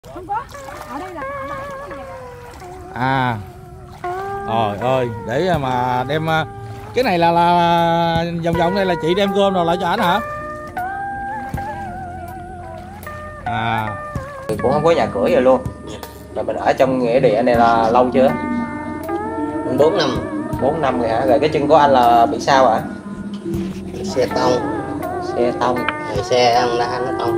Không có, ở đây là À, trời ơi, để mà đem cái này là vòng vòng đây là chị đem cơm rồi lại cho ảnh hả? À, cũng không có nhà cửa gì luôn. Mà mình ở trong nghĩa địa này là lâu chưa? 4 năm. 4 năm rồi hả? Rồi cái chân của anh là bị sao ạ? Xe tông. Xe tông. Rồi xe ông đã nó tông.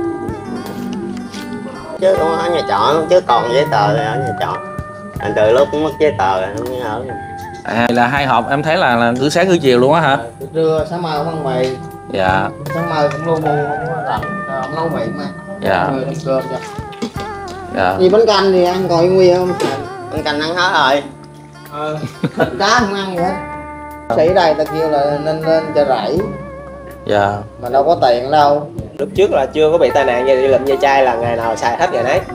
Chứ cũng ở nhà trọ, chứ còn giấy tờ thì ở nhà trọ. Từ lúc mất giấy tờ rồi không ở. à là 2 hộp em thấy là cứ sáng cứ chiều luôn á hả? Trưa sáng mai không ăn mì. Dạ. Sáng mai cũng lu bu không có rảnh, không nấu mì mà. Dạ. Người đem cơm cho. Dạ. Gì bánh canh thì ăn còn nguyên không? Bánh canh ăn hết rồi. Thịt cá không ăn gì hết. Sĩ ở đây ta kêu là nên lên cho rẫy. Dạ. Mà đâu có tiền đâu. Lúc trước là chưa có bị tai nạn gì, đi lụm ve chai là ngày nào xài hết ngày nấy.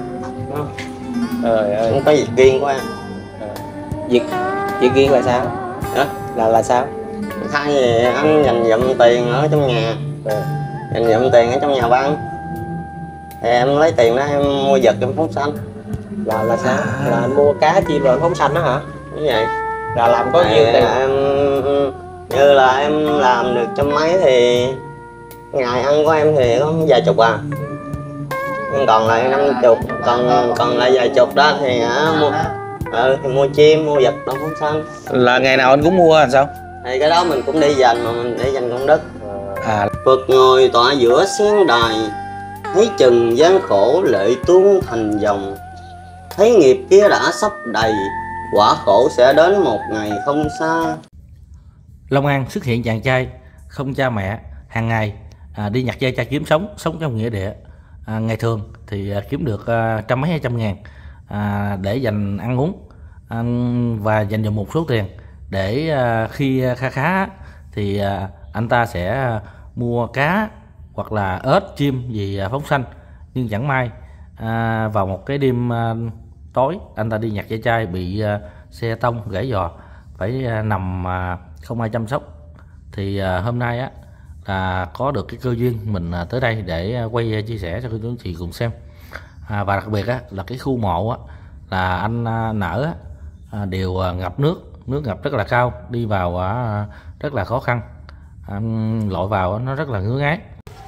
Trời ơi. Không có việc riêng của em. Việc riêng là sao? Hả? Là sao? Thay thì anh dành dụm tiền ở trong nhà. Dành dụm tiền ở trong nhà băng. Thì em lấy tiền đó em mua vật em phóng sanh. Là sao? Là anh mua cá chim rồi phóng sanh đó hả? Như vậy. Là làm có nhiêu tiền? Em như là em làm được trăm mấy thì ngày ăn của em thì có vài chục à. Còn lại 50, còn lại vài chục đó thì mua thì mua chim, mua vật đâu phóng sanh. Là ngày nào anh cũng mua làm sao? Thì cái đó mình cũng đi dành mà mình để dành công đức. À. Phật ngồi tọa giữa sáng đài, thấy chừng gian khổ lệ tuôn thành dòng. Thấy nghiệp kia đã sắp đầy, quả khổ sẽ đến một ngày không xa. Long An xuất hiện chàng trai không cha mẹ, hàng ngày đi nhặt ve chai kiếm sống trong nghĩa địa. Ngày thường thì kiếm được trăm mấy 200 ngàn để dành ăn uống và dành dụm một số tiền để khi khá thì anh ta sẽ mua cá hoặc là ếch chim gì phóng sanh. Nhưng chẳng may vào một cái đêm tối anh ta đi nhặt ve chai bị xe tông gãy giò, phải nằm không ai chăm sóc. Thì hôm nay á là có được cái cơ duyên mình tới đây để quay chia sẻ cho quý anh chị cùng xem. Và đặc biệt á là cái khu mộ á là anh nở đều ngập nước ngập rất là cao, đi vào rất là khó khăn, lội vào nó rất là ngứa ngáy.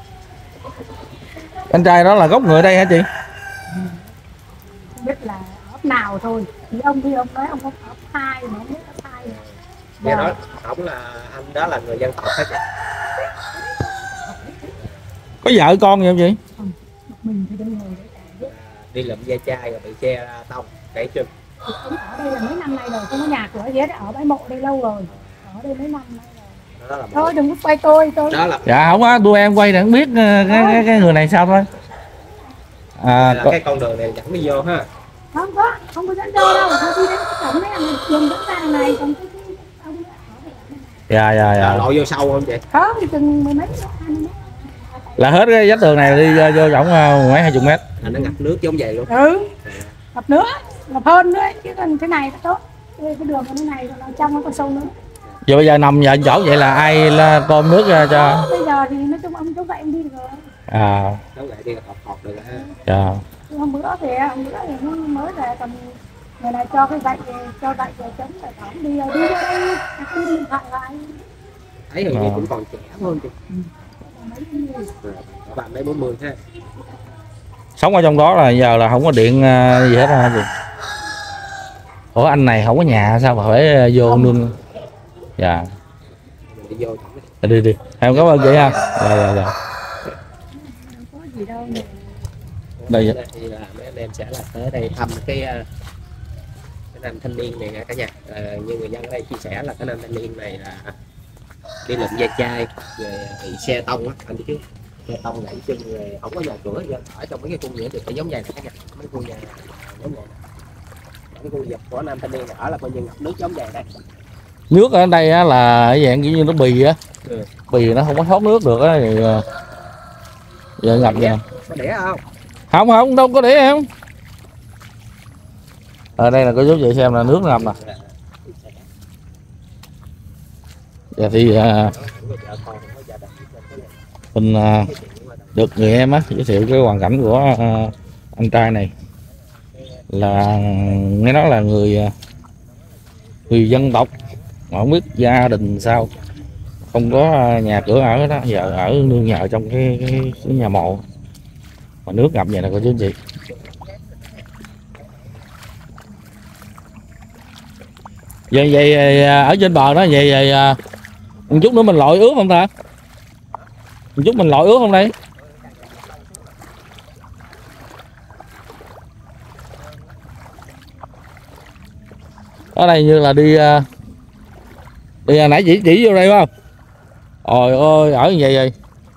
Anh trai đó là gốc người đây hả chị? không biết là ấp nào thôi. Thì ông nói ông có ấp 2 mà không biết ấp 2 rồi. Nghe nói ổng là anh đó là người dân tộc hết vậy. Có vợ con gì không chị? Mình thì đi ngồi để Đi lụm ve chai rồi bị xe tông gãy chân. ông ở đây là mấy năm nay rồi, không có nhà cửa gì hết, ở bãi mộ đây lâu rồi, ở đây mấy năm nay rồi. Đó là Thôi đừng có quay tôi đó là Dạ không á, đua em quay để không biết cái người này sao thôi. là cái con đường này dẫn đi vô ha. Không có dẫn vô đâu, thôi đi đến cái cổng này là đường dẫn ra đằng này, còn cái ông ở đây. Dạ. Lội vô sâu không chị? Không, chừng 10 mấy 20 mét. Là hết cái vách tường này đi vô rộng mấy 20 mét. Nó ngập nước giống vậy luôn. Ngập nữa, ngập hơn nữa, chứ còn thế này là tốt. Cái đường của thế này là trong nó còn sâu nữa. Giờ bây giờ nằm nhờ chỗ vậy là ai là tôm nước ra cho? Bây giờ thì nói chung ông chống gậy ông đi được rồi. Chống gậy đi học được rồi ha. Dạ. Hôm bữa thì nó mới về, còn người này cho cái gậy cho gậy về chống lại thỏng đi vô đây, đi điện thoại lại. Thấy hình như cũng còn trẻ hơn chị. Bạn mấy 40 ha. Sống ở trong đó là giờ là không có điện gì hết hả chị? Ủa anh này không có nhà sao mà phải vô nương? Dạ. Đi vô. Đi. Em cảm ơn chị ha. Dạ. Không có gì đâu. Đây thì là mấy anh em sẽ là tới đây thăm cái nam thanh niên này nha cả nhà. Như người dân ở đây chia sẻ là cái nam thanh niên này là đi lụm ve chai rồi bị xe tông á, anh biết chứ? Xe tông gãy chân rồi không có nhà cửa gì, ở trong mấy cái khu nghĩa thì phải giống vậy này cả nhà, mấy khu nhà giống vậy. Cái khu vực của nam thanh niên ở là coi như ngập nước giống vậy đây. nước ở đây á là dạng kiểu như nó bì á. Bì nó không có thoát nước được á thì giờ ngập vậy. Có đẻ không? Không đâu có để em. Ở đây là có giúp chị xem là nước ngầm nè. Dạ thì mình được người em á giới thiệu cái hoàn cảnh của anh trai này. là nghe nói là người dân tộc mà không biết gia đình sao không có nhà cửa ở đó, giờ ở nương nhờ trong cái nhà mộ mà nước ngập vậy nè cô chú anh chị. Vậy ở trên bờ đó vậy một chút nữa mình lội ướt không ta? Một chút mình lội ướt không đây? Ở đây như là đi nãy chỉ vô đây phải không? Ôi ơi, ở như vậy vậy.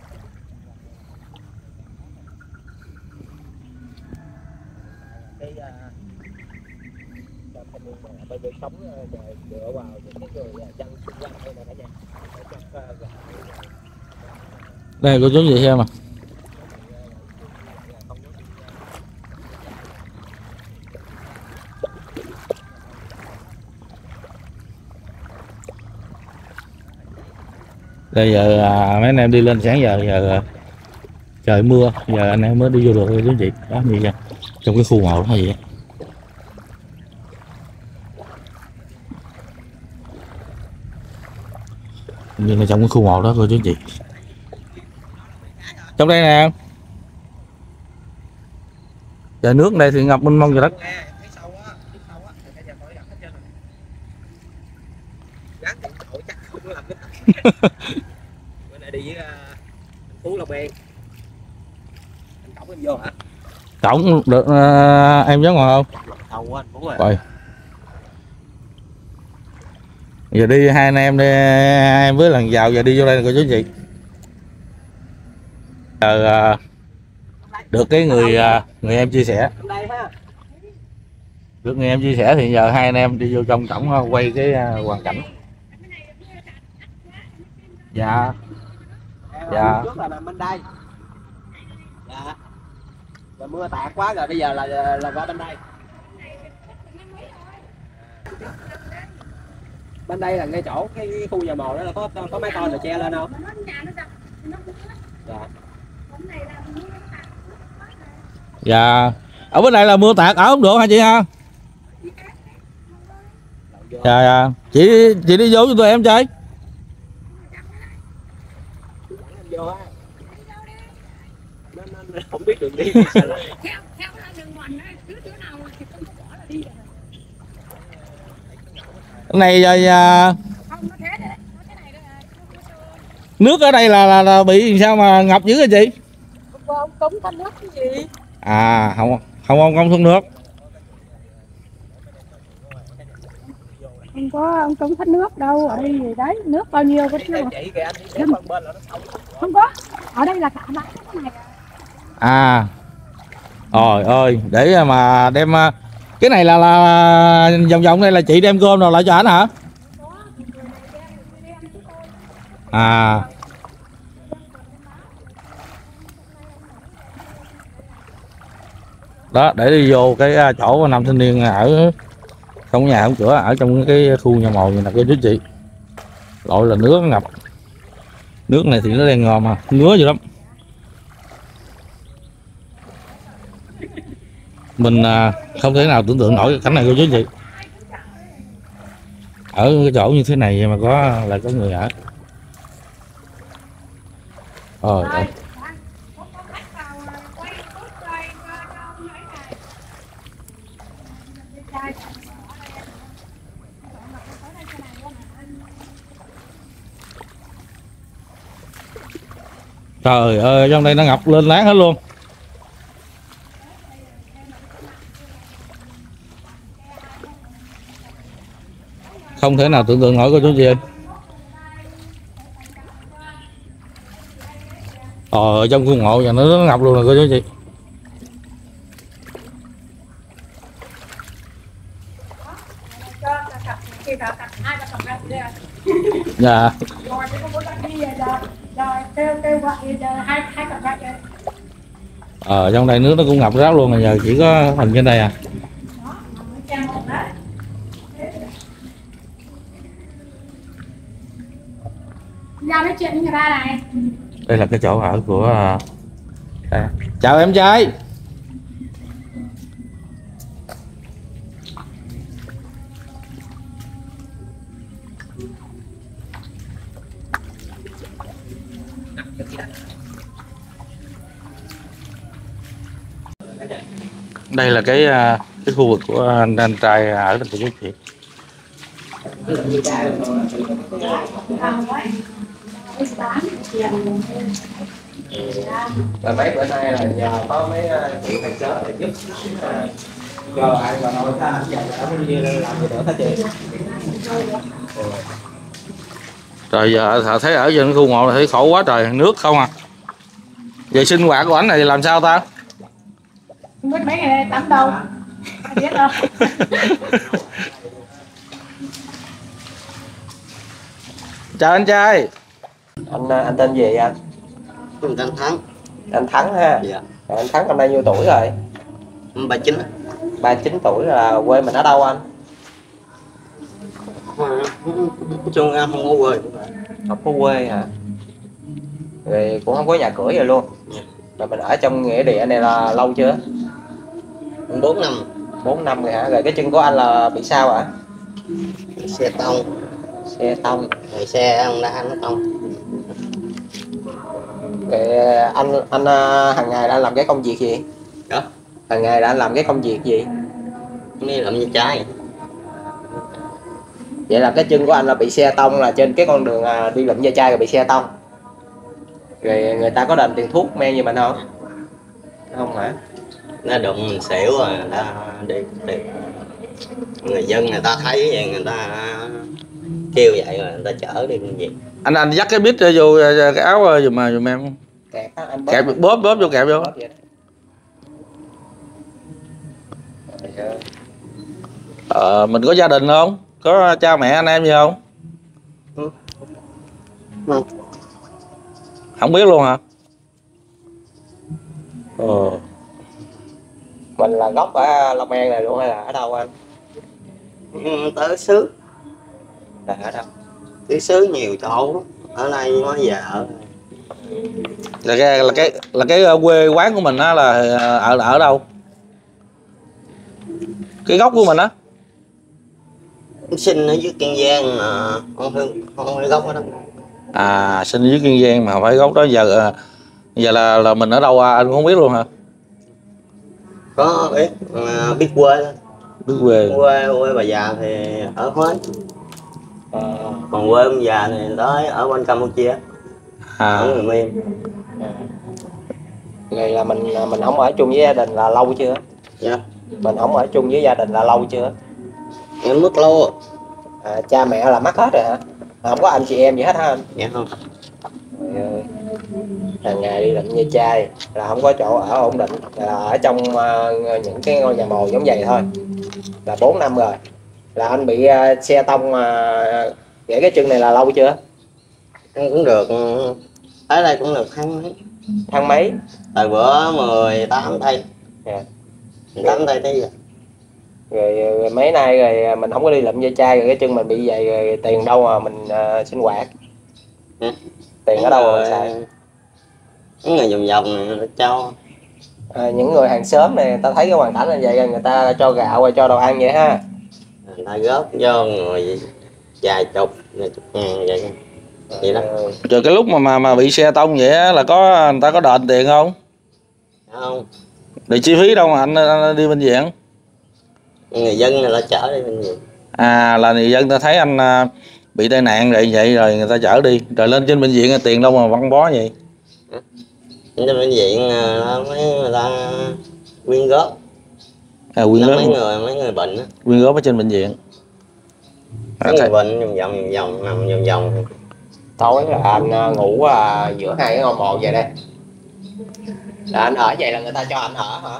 Đây cô chú gì xem mà. Bây giờ mấy anh em đi lên sáng giờ trời mưa, giờ anh em mới đi vô được cô chú chị. Đó như vậy, trong cái khu mộ đó vậy. Như là trong cái khu mộ đó cô chú chị. Trong đây nè. Trời nước đây thì ngập mênh mông trời đất. Bữa nay đi với Phú Long An. Anh Cổng em vô hả? Cổng được em nhớ ngồi không? Không anh Phú rồi. Rồi. Giờ đi hai anh em đi, em với lần vào giờ đi vô đây cô chú chị. Giờ được cái người em chia sẻ. Được người em chia sẻ thì giờ hai anh em đi vô trong cổng quay cái hoàn cảnh. Dạ. Dạ. Trước là nằm bên đây. Dạ. Rồi mưa tạt quá rồi bây giờ là qua bên đây. Bên đây là ngay chỗ cái khu nhà mồ đó là có mấy con rồi che lên không? Dạ. Dạ. Ở bên này là mưa tạt ở không được hả chị ha? Dạ dạ. Chị đi vô cho tụi em chơi. Không biết đường đi. Cái này nước ở đây là bị sao mà ngập dữ hả chị? Ông cống thanh nước cái gì? À không ông xuống nước. Không có ông cống thoát nước đâu, ở đây gì đấy, nước bao nhiêu có chưa? Không có, ở đây là cả bãi cái này. À. Trời ơi, để mà đem cái này là vòng đây là chị đem cơm rồi lại cho ảnh hả? À. Đó, để đi vô cái chỗ nam thanh niên ở không nhà không cửa, ở trong cái khu nhà mồ này nè cô chú chị. Lội là nước ngập. Nước này thì nó đen ngòm mà, ngứa dữ lắm. Mình không thể nào tưởng tượng nổi cái cảnh này cô chú chị. Ở cái chỗ như thế này mà có người ở. Ơi. Trời ơi, trong đây nó ngập lên láng hết luôn. Không thể nào tưởng tượng nổi cô chú chị ơi. Ở trong khu mộ và nó ngập luôn rồi cô chú chị. Dạ. Trong đây nước nó cũng ngập ráo luôn rồi, giờ chỉ có phần trên đây à. Ra nói chuyện với người ta này. Đây là cái chỗ ở của. Chào em trai. Đây là cái khu vực của anh trai ở thành phố Phú Thiện. Và mấy bữa nay là nhờ có mấy chị hàng xóm để giúp cho ai mà nói ta ảnh dạy đã cũng như làm gì nữa hết chị. Rồi giờ thấy ở trên khu mộ thấy khổ quá trời, nước không à. Vậy sinh hoạt của ảnh này làm sao ta? Không biết mấy ngày nay tắm đâu. Ai biết đâu. Chào anh trai. Anh tên gì anh? Mình tên Thắng. Anh Thắng ha. Dạ. Anh Thắng năm nay nhiêu tuổi rồi? 39. 39 tuổi, là quê mình ở đâu anh? Chung em không có quê. Không có quê hả? Rồi cũng không có nhà cửa gì luôn. Rồi mình ở trong nghĩa địa này là lâu chưa? 4 năm. 4 năm rồi hả? Rồi cái chân của anh là bị sao ạ? Xe tông. Xe tông. Rồi xe ông đã nó tông. Rồi anh hàng ngày đã làm cái công việc gì? Đó. Hàng ngày đã làm cái công việc gì? Đi làm như trái. Vậy là cái chân của anh là bị xe tông, là trên cái con đường đi lụm ve chai rồi bị xe tông. Rồi người ta có đền tiền thuốc men gì mình không? Không hả? Nó đụng mình xỉu rồi người ta đi. Người dân người ta thấy vậy người ta kêu vậy rồi người ta chở đi công việc. Anh dắt cái bít vô cái áo giùm em. Kẹp á, anh Kẹp bóp vô kẹp vô. Mình có gia đình không? Có cha mẹ anh em gì không? Không. Không biết luôn hả? Mình là gốc ở Long An này luôn hay là ở đâu anh? Tới xứ. Là ở đâu? Tới xứ nhiều chỗ. Ở đây mới về ở. Là cái quê quán của mình á, là ở đâu? Cái gốc của mình á? Sinh ở dưới Kiên Giang mà không phải gốc ở đó. À, sinh dưới Kiên Giang mà không phải gốc đó. Giờ là mình ở đâu anh cũng không biết luôn hả? Có biết biết quê. Biết quê. Quê bà già thì ở Huế. Còn quê ông già thì tới ở bên Campuchia. Ở người Miên. Này là mình không ở chung với gia đình là lâu chưa? Dạ. Mình không ở chung với gia đình là lâu chưa? Em mất lâu rồi. Cha mẹ là mất hết rồi hả? Không có anh chị em gì hết hả anh? Dạ không. Hàng ngày đi lụm ve chai là không có chỗ ở ổn định, là ở trong những cái ngôi nhà mồ giống vậy thôi. Là 4 năm rồi. Là anh bị xe tông gãy cái chân này là lâu chưa? Cũng được. Tới đây cũng được tháng mấy. Tháng mấy? Tại bữa 18 tây. 18 tây tới giờ. Rồi mấy nay rồi mình không có đi lụm ve chai rồi cái chân mình bị vậy rồi tiền đâu mà mình sinh hoạt? Tiền ở đâu mà xài? Những người vòng vòng này nó cho. Những người hàng xóm này ta thấy cái hoàn cảnh như vậy người ta cho gạo và cho đồ ăn vậy ha. Người ta góp vô người vài chục ngàn vậy. Vậy đó. Rồi cái lúc mà bị xe tông vậy á, là người ta có đền tiền không? Không. Để chi phí đâu mà anh đi bệnh viện? Người dân người ta chở đi bệnh viện. À, là người dân ta thấy anh bị tai nạn vậy rồi người ta chở đi. Rồi lên trên bệnh viện tiền đâu mà văng bó vậy? Trên bệnh viện mấy người ta quyên góp. Quyên góp. Mấy người bệnh á. Quyên góp ở trên bệnh viện. Mấy người bệnh vòng vòng nằm vòng vòng. Tối là anh ngủ giữa hai cái ngôi mộ vậy đây. Là anh ở vậy là người ta cho anh ở hả?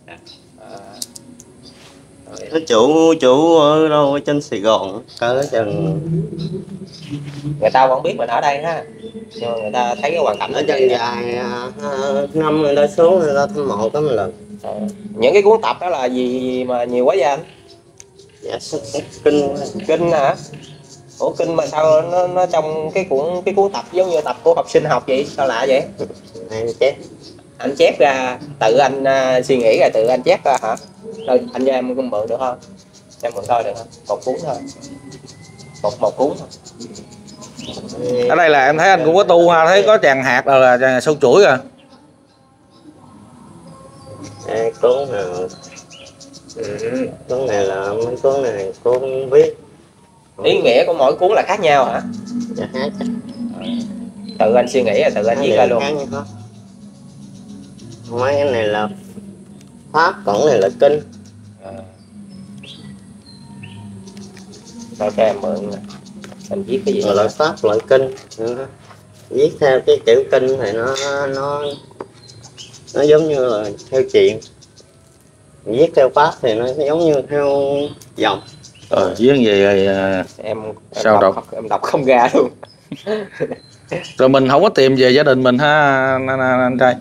Nó chủ ở đâu ở trên Sài Gòn cỡ chừng. Người ta vẫn biết mình ở đây ha, nhưng mà người ta thấy cái hoàn cảnh ở chân dài năm người ta xuống người ta thăm mộ có một lần. Những cái cuốn tập đó là gì mà nhiều quá vậy anh? Dạ, kinh hả? Ủa kinh mà sao nó trong cái cuốn tập giống như tập của học sinh học vậy, sao lạ vậy? Anh chép ra tự anh suy nghĩ rồi tự anh chép ra hả? Rồi anh cho em mượn được không? Em mượn coi được không? Một cuốn thôi. Một cuốn thôi. Ở đây là em thấy anh cũng có tu ha, thấy có tràng hạt rồi là sâu chuỗi rồi. Cuốn nào Cuốn này là mấy cuốn này cuốn viết. Ý nghĩa của mỗi cuốn là khác nhau hả? Dạ hát. Tự anh suy nghĩ là tự anh viết ra luôn. Mấy cái này là pháp, còn cái này là kinh. Thôi cho em mượn mình viết cái gì loại pháp loại kinh. Viết theo cái kiểu kinh thì nó giống như là theo chuyện, viết theo pháp thì nó giống như theo dòng. Viết gì rồi em sao đọc em đọc không ra luôn. rồi mình không có tìm về gia đình mình ha anh trai.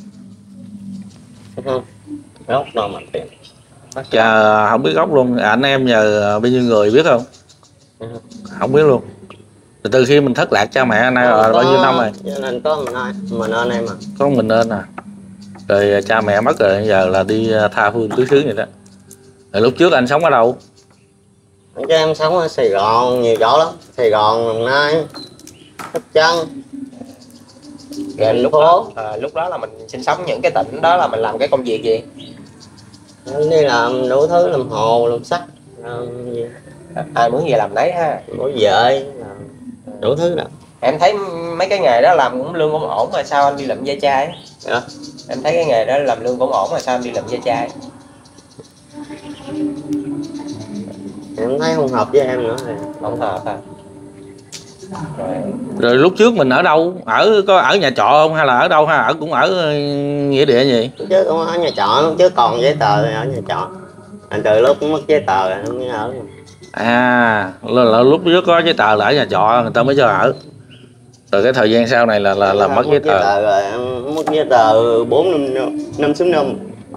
Không gốc đâu mà tìm. Chà, không biết gốc luôn. Anh em nhờ bao nhiêu người biết không? Không biết luôn. Từ khi mình thất lạc cha mẹ nay là bao nhiêu năm rồi? Cho nên có mình anh em mà. Có mình nên à. Rồi cha mẹ mất rồi, giờ là đi tha phương tứ xứ vậy đó. Rồi lúc trước anh sống ở đâu? Chứ em sống ở Sài Gòn nhiều chỗ lắm. Sài Gòn, Đồng Nai, Sóc Trăng. Rồi lúc đó là mình sinh sống những cái tỉnh đó là mình làm cái công việc gì? Em đi làm đủ thứ, làm hồ, làm sắt, làm gì. Ai muốn gì làm đấy ha. Bảo vệ, đủ thứ nào. Em thấy mấy cái nghề đó làm cũng lương cũng ổn mà sao anh đi làm da chai? Dạ. Em thấy cái nghề đó làm lương cũng ổn mà sao anh đi làm da chai? Em thấy không hợp với em nữa thì Không hợp à? Rồi lúc trước mình ở đâu? Có ở nhà trọ không hay là ở đâu ha? Cũng ở nghĩa địa gì? chứ cũng ở nhà trọ luôn, chứ còn giấy tờ thì ở nhà trọ. Từ lúc mất giấy tờ rồi mới ở. Là lúc trước có giấy tờ là ở nhà trọ người ta mới cho ở. Rồi cái thời gian sau này là mất giấy tờ. Rồi em mất giấy tờ 4-5 năm.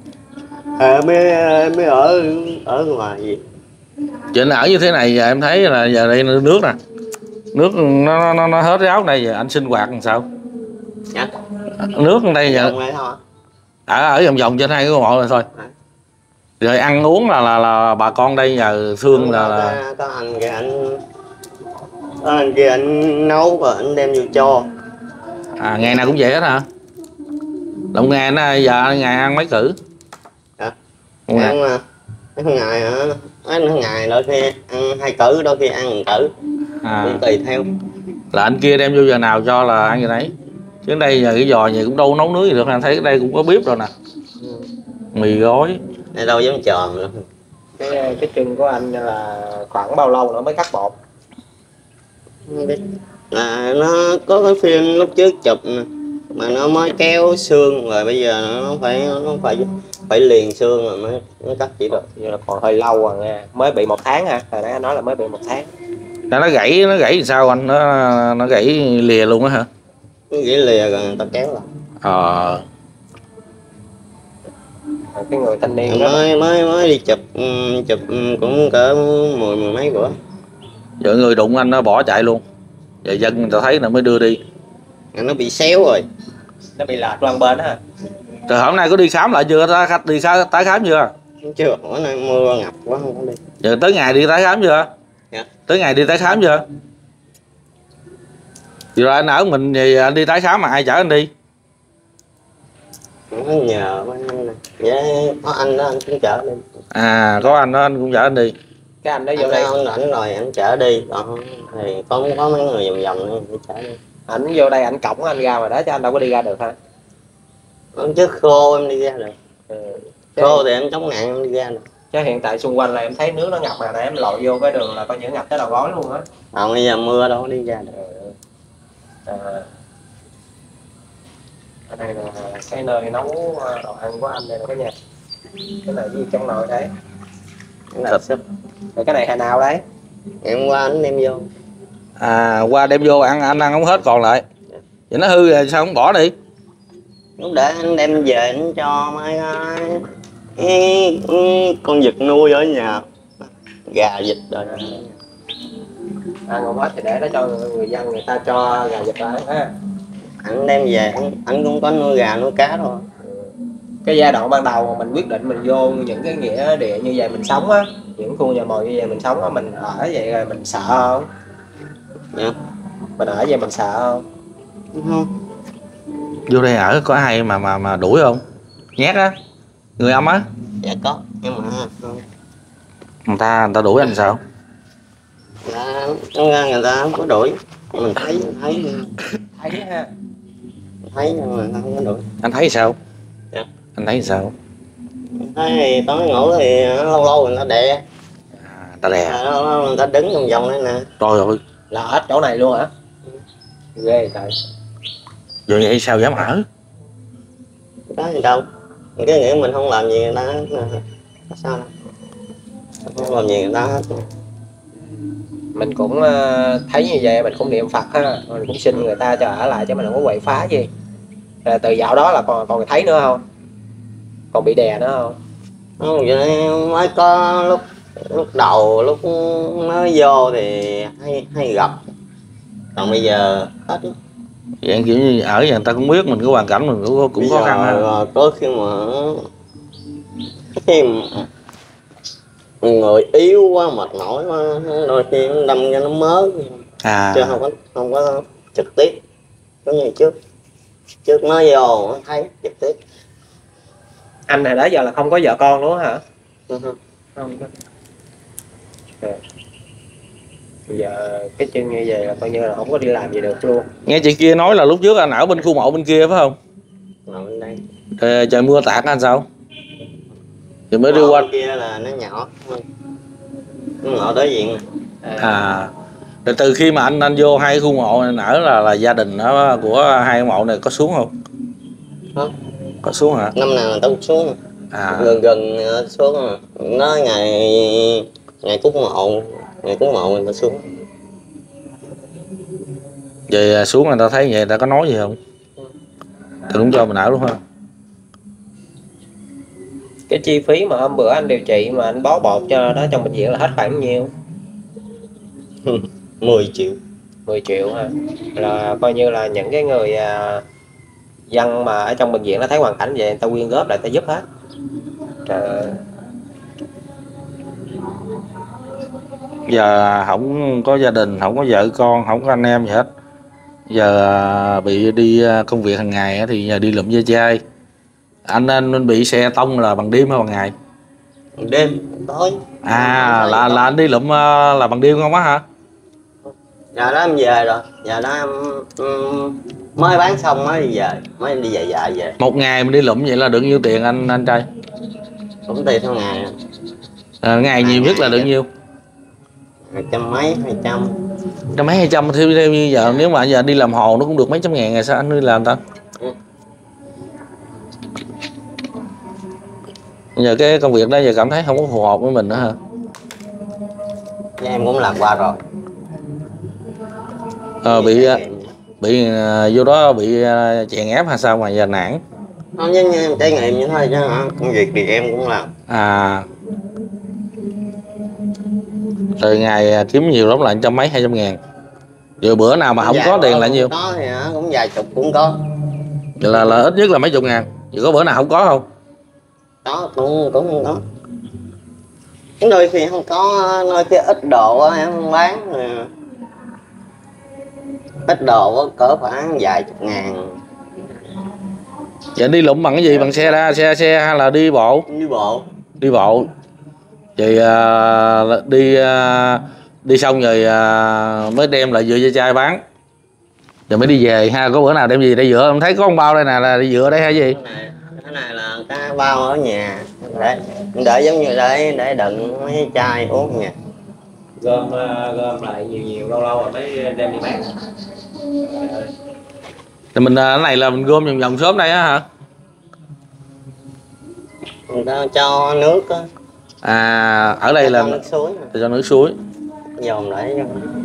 Mới ở ngoài gì. Chuyện ở như thế này giờ em thấy là giờ đây nước nè. Nước nó hết ráo đây, giờ anh sinh hoạt làm sao? Dạ. Nước đây giờ ở vòng vòng trên hai cái mộ này thôi. Rồi ăn uống là bà con đây giờ thương là có anh kia anh nấu và anh đem vô cho. ngày nào cũng vậy hết hả? Một ngày nó giờ ngày ăn mấy cử? Hả? Ăn ngày hả? Ngày đôi khi ăn 2 cử, đôi khi ăn 1 cử. Cũng tùy theo. Là anh kia đem vô giờ nào cho là ăn gì đấy. Chứ đây giờ cái giò gì cũng đâu nấu nướng gì được, anh thấy đây cũng có bếp rồi nè. Mì gói. Đây đâu giống tròn nữa. Cái chân của anh là khoảng bao lâu nữa mới cắt bột? Không biết. Nó có cái phim lúc trước chụp nè, mà nó mới kéo xương rồi bây giờ nó phải liền xương rồi mới cắt chỉ được. Vậy là còn hơi lâu rồi nha. Mới bị 1 tháng hả? Hồi nãy anh nói là mới bị 1 tháng. Nó gãy thì sao anh? Nó gãy lìa luôn á hả? Nó gãy lìa rồi người ta kéo lại. Cái người thanh niên đó mới đi chụp cũng cỡ 10 mấy bữa. Giờ người đụng anh nó bỏ chạy luôn. Giờ dân người ta thấy là mới đưa đi. Nó bị xéo rồi. Nó bị lệch qua bên á. Rồi hôm nay có đi khám lại chưa? Khách đi tái khám chưa? Chưa, bữa nay mưa ngập quá không có đi. Giờ tới ngày đi tái khám chưa? Dạ. Tới ngày đi tái khám chưa? Rồi anh ở mình thì anh đi tái khám mà ai chở anh đi? Nó nhờ anh này. Vậy có anh đó anh cũng chở đi. Có anh đó anh cũng chở anh đi. Cái anh đó vô đây anh rảnh rồi anh chở đi, còn thì có mấy người vòng vòng nữa anh chở đi. Anh vô đây anh cổng anh ra mà đó chứ anh đâu có đi ra được hả? Chứ khô em đi ra được. Khô thì em chống nạn em đi ra được. Chứ hiện tại xung quanh là em thấy nước nó ngập mà nãy em lội vô cái đường là coi như ngập tới đầu gối luôn á. Bây giờ mưa đâu có đi ra được. Ở đây là cái nơi nấu đồ ăn của anh đây là cái nhà. Cái này gì trong nồi đấy? Thịt súp. Rồi cái này hồi nào đấy? Em qua anh đem vô. Qua đem vô ăn, anh ăn không hết còn lại. Vậy nó hư rồi sao không bỏ đi? Lúc để anh đem về anh cho mấy cái con vịt nuôi ở nhà, gà vịt rồi. Ăn không hết thì để đó cho người dân người ta cho gà vịt ăn ha. Anh đem về anh cũng có nuôi gà nuôi cá thôi. Cái giai đoạn ban đầu mà mình quyết định mình vô những cái nghĩa địa như vậy mình sống á, những khu nhà mồ như vậy mình sống á, mình ở vậy rồi mình sợ không? Dạ. Mình ở vậy mình sợ không? Không. Vô đây ở có ai mà đuổi không? Nhát á? Người Âm á? Dạ có, nhưng mà Người ta đuổi anh sao? người ta không có đuổi, mình thấy ha. thấy nhưng mà không có đuổi. Anh thấy sao? Dạ. Anh thấy sao? Thấy thì tối ngủ thì lâu lâu người ta đè, Ta đè. lâu lâu người ta đứng trong vòng đây nè. Trời ơi. Là ở chỗ này luôn hả? Ghê trời. Rồi vậy sao dám ở? Có gì đâu, cái nghĩa mình không làm gì người ta hết, sao đâu, không làm gì người ta hết. Mình cũng thấy như vậy mình cũng niệm Phật ha, mình cũng xin người ta cho ở lại chứ mình không có quậy phá gì. Từ dạo đó là còn thấy nữa không? Còn bị đè nữa không? Không, vậy mới có lúc đầu lúc mới vô thì hay gặp, còn bây giờ hết. Vậy kiểu như ở nhà người ta cũng biết mình cái hoàn cảnh mình cũng khó khăn ha. Có khi mà người yếu quá mệt mỏi quá đôi khi nó đâm cho nó mớ, chứ không có trực tiếp giống như trước mới vô nó thấy trực tiếp. Anh này đó giờ là không có vợ con luôn hả? Không có. Bây giờ cái chân như vậy là coi như là không có đi làm gì được luôn. Nghe chị kia nói là lúc trước anh ở bên khu mộ bên kia phải không? Ở bên đây. Trời mưa tạt anh sao? Thì mới đi qua kia là nó nhỏ, nó ngộ đối diện. Rồi từ khi mà anh vô hai khu mộ này nở là gia đình đó của hai cái mộ này có xuống không? Không. Có xuống hả? Năm nào người ta cũng xuống. Gần xuống mà. Nó ngày cúng mộ người ta xuống. Vậy xuống người ta thấy vậy người ta có nói gì không? Thì cũng cho mình ở đúng không? Cái chi phí mà hôm bữa anh điều trị mà anh bó bột cho đó trong bệnh viện là hết khoảng nhiêu? 10 triệu. 10 triệu ha. Là coi như là những cái người dân mà ở trong bệnh viện nó thấy hoàn cảnh vậy người ta quyên góp lại ta giúp hết. Trời ơi. Giờ không có gia đình, không có vợ con, không có anh em gì hết. Giờ bị đi công việc hàng ngày thì giờ đi lụm ve chai. Anh bị xe tông là bằng đêm hay bằng ngày? Bằng đêm, tối. Là anh đi lụm là bằng đêm không á hả? Giờ đó em về rồi, giờ đó em mới bán xong mới đi về, mới đi về về. Một ngày mình đi lụm vậy là được nhiêu tiền anh trai? Cũng tùy theo ngày. Ngày nhiều nhất là được nhiêu? 100 mấy, 200. Trăm mấy 200 theo như giờ nếu mà giờ đi làm hồ nó cũng được mấy trăm ngàn ngày sao anh đi làm ta? Giờ cái công việc đó giờ cảm thấy không có phù hợp với mình nữa hả? Em cũng làm qua rồi. Bị vô đó bị chèn ép hay sao mà giờ nản? Không, với em trải nghiệm vậy thôi chứ hả? Công việc thì em cũng làm. Rồi ngày kiếm nhiều lắm là trăm mấy 200 ngàn. Rồi bữa nào mà không có tiền là nhiêu? Có thì cũng vài chục cũng có. Vậy là ít nhất là mấy chục ngàn. Vậy có bữa nào không có không? Có, cũng không có. Đôi khi không có, đôi khi ít đồ em không bán. Ít đồ cỡ khoảng vài chục ngàn. Vậy đi lụm bằng cái gì? Bằng xe hay là đi bộ? Đi bộ. Vậy đi xong rồi mới đem lại dừa ve chai bán. Rồi mới đi về ha. Có bữa nào đem gì để dựa? Em thấy có con bao đây nè là đi dựa đây hay gì? Cái này là cái bao ở nhà để giống như để đựng mấy chai uống nha. Gom lại nhiều lâu rồi mới đem đi bán. Thì mình cái này là mình gom vòng xóm đây á hả? Người ta cho nước á. Ở đây là cho nước suối. Dòng để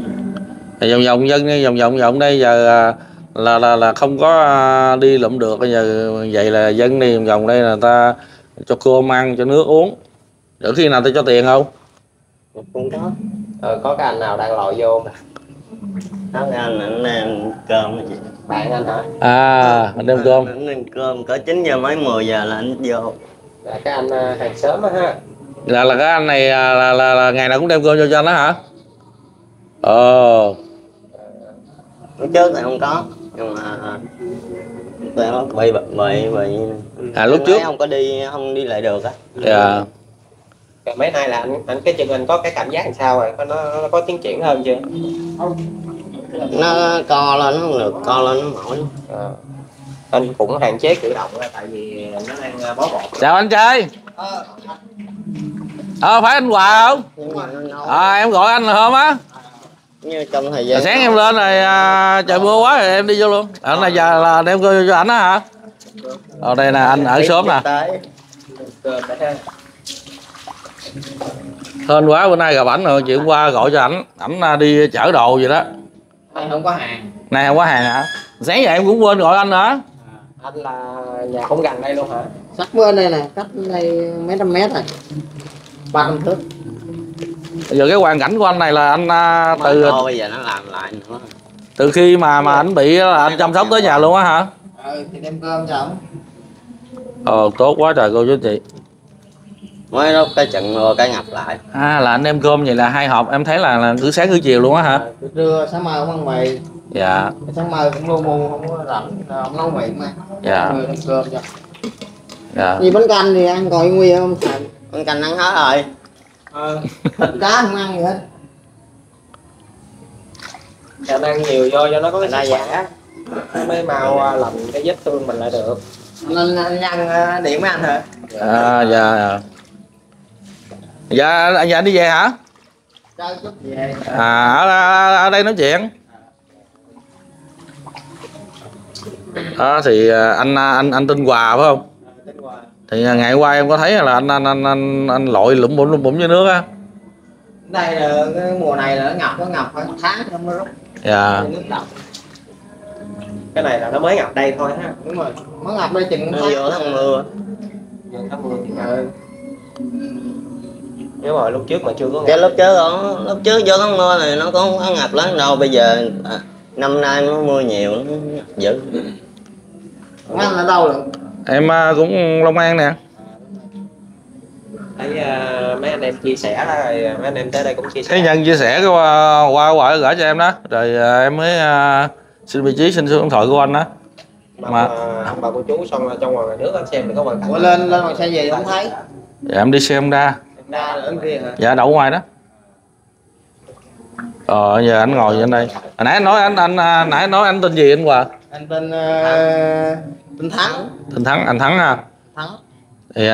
vòng đây giờ là không có đi lụm được. Bây giờ vậy là dân đi vòng đây là người ta cho cơm ăn, cho nước uống. Rồi khi nào ta cho tiền không? Cũng có. Có cái anh nào đang lội vô nè. Đó cái anh đem cơm gì? Bạn anh hả? Anh đem cơm. Anh đem cơm cỡ 9 giờ mấy 10 giờ là anh vô. Là cái anh hàng xóm á ha. Là cái anh này là ngày nào cũng đem cơm cho anh đó hả? Lúc trước thì không có, nhưng mà bị lúc trước không không đi lại được á. dạ. Rồi mấy nay là anh cái chân anh có cái cảm giác làm sao rồi, nó có tiến triển hơn chưa? Nó co lên nó không được, co lên nó mỏi. Anh cũng hạn chế cử động tại vì nó đang bó bột. Chào anh trai. Phải anh Hòa không? Em gọi anh là hôm á. Như trong thời gian Sáng em lên rồi trời mưa quá rồi em đi vô luôn. Ở này giờ là đem cơm cho ảnh á hả? Ở đây nè, anh ở sớm nè. Hên quá bữa nay gặp ảnh rồi, chiều hôm qua gọi cho ảnh đi chở đồ gì đó. Nay không có hàng. Nay không có hàng hả? Sáng giờ em cũng quên gọi anh nữa. Anh là nhà cũng gần đây luôn hả? Sát bên đây nè, cách đây mấy trăm mét rồi, 300 thước. Giờ cái hoàn cảnh của anh này là anh bây giờ nó làm lại nữa. Từ khi mà anh bị là anh chăm sóc tới nhà luôn á hả? Thì đem cơm cho ổng. Tốt quá trời cô chú chị. Mới lúc cái trận mưa cái ngập lại. Là anh đem cơm vậy là 2 hộp, em thấy là cứ sáng cứ chiều luôn á hả? Trưa sáng mai cũng ăn mì. Dạ. Sáng mai cũng lu bu không có rảnh, không nấu mì mà. Dạ. Đem cơm cho. Dạ. Vì bánh canh thì ăn còn nguyên không thèm. Bánh canh ăn hết rồi. Thịt cá không ăn gì hết. Em ăn nhiều vô cho nó có cái đa dạng mới mau lành cái vết thương mình lại được. Nên anh ăn điện với anh hả? Dạ. Dạ anh đi về hả? Chơi chút về. Ở đây nói chuyện. Thì anh tên Hòa phải không? Thì ngày qua em có thấy là anh lội lủng bụng dưới nước á. Đây là cái mùa này là nó ngập khoảng tháng nó mới rút. Dạ. Nước đậm. Cái này là nó mới ngập đây thôi ha. Đúng rồi, mới ngập đây chừng Nó vô tháng mưa. Tháng mưa thì nếu mà lúc trước mà chưa có ngập. Cái lúc trước vô tháng mưa này nó cũng không có ngập lắm đâu, bây giờ năm nay nó mưa nhiều nó dữ. Anh ở đâu rồi? Em cũng Long An nè. Thấy mấy anh em chia sẻ đó rồi mấy anh em tới đây cũng chia sẻ. Thấy nhân chia sẻ cái qua gửi cho em đó, rồi em mới xin vị trí, xin số điện thoại của anh đó. Mà bà cô chú xong trong ngoài nước anh xem được có hoàn cảnh. Ủa lên bằng xe gì không thấy? Dạ em đi xe Honda. Ra ở kia hả? Dạ đậu ngoài đó. Giờ anh ngồi trên đây. Hồi nãy anh nói nãy nói anh tên gì anh Hòa? Anh tên Thắng. Tên Thắng, anh Thắng ha. Thắng. Thì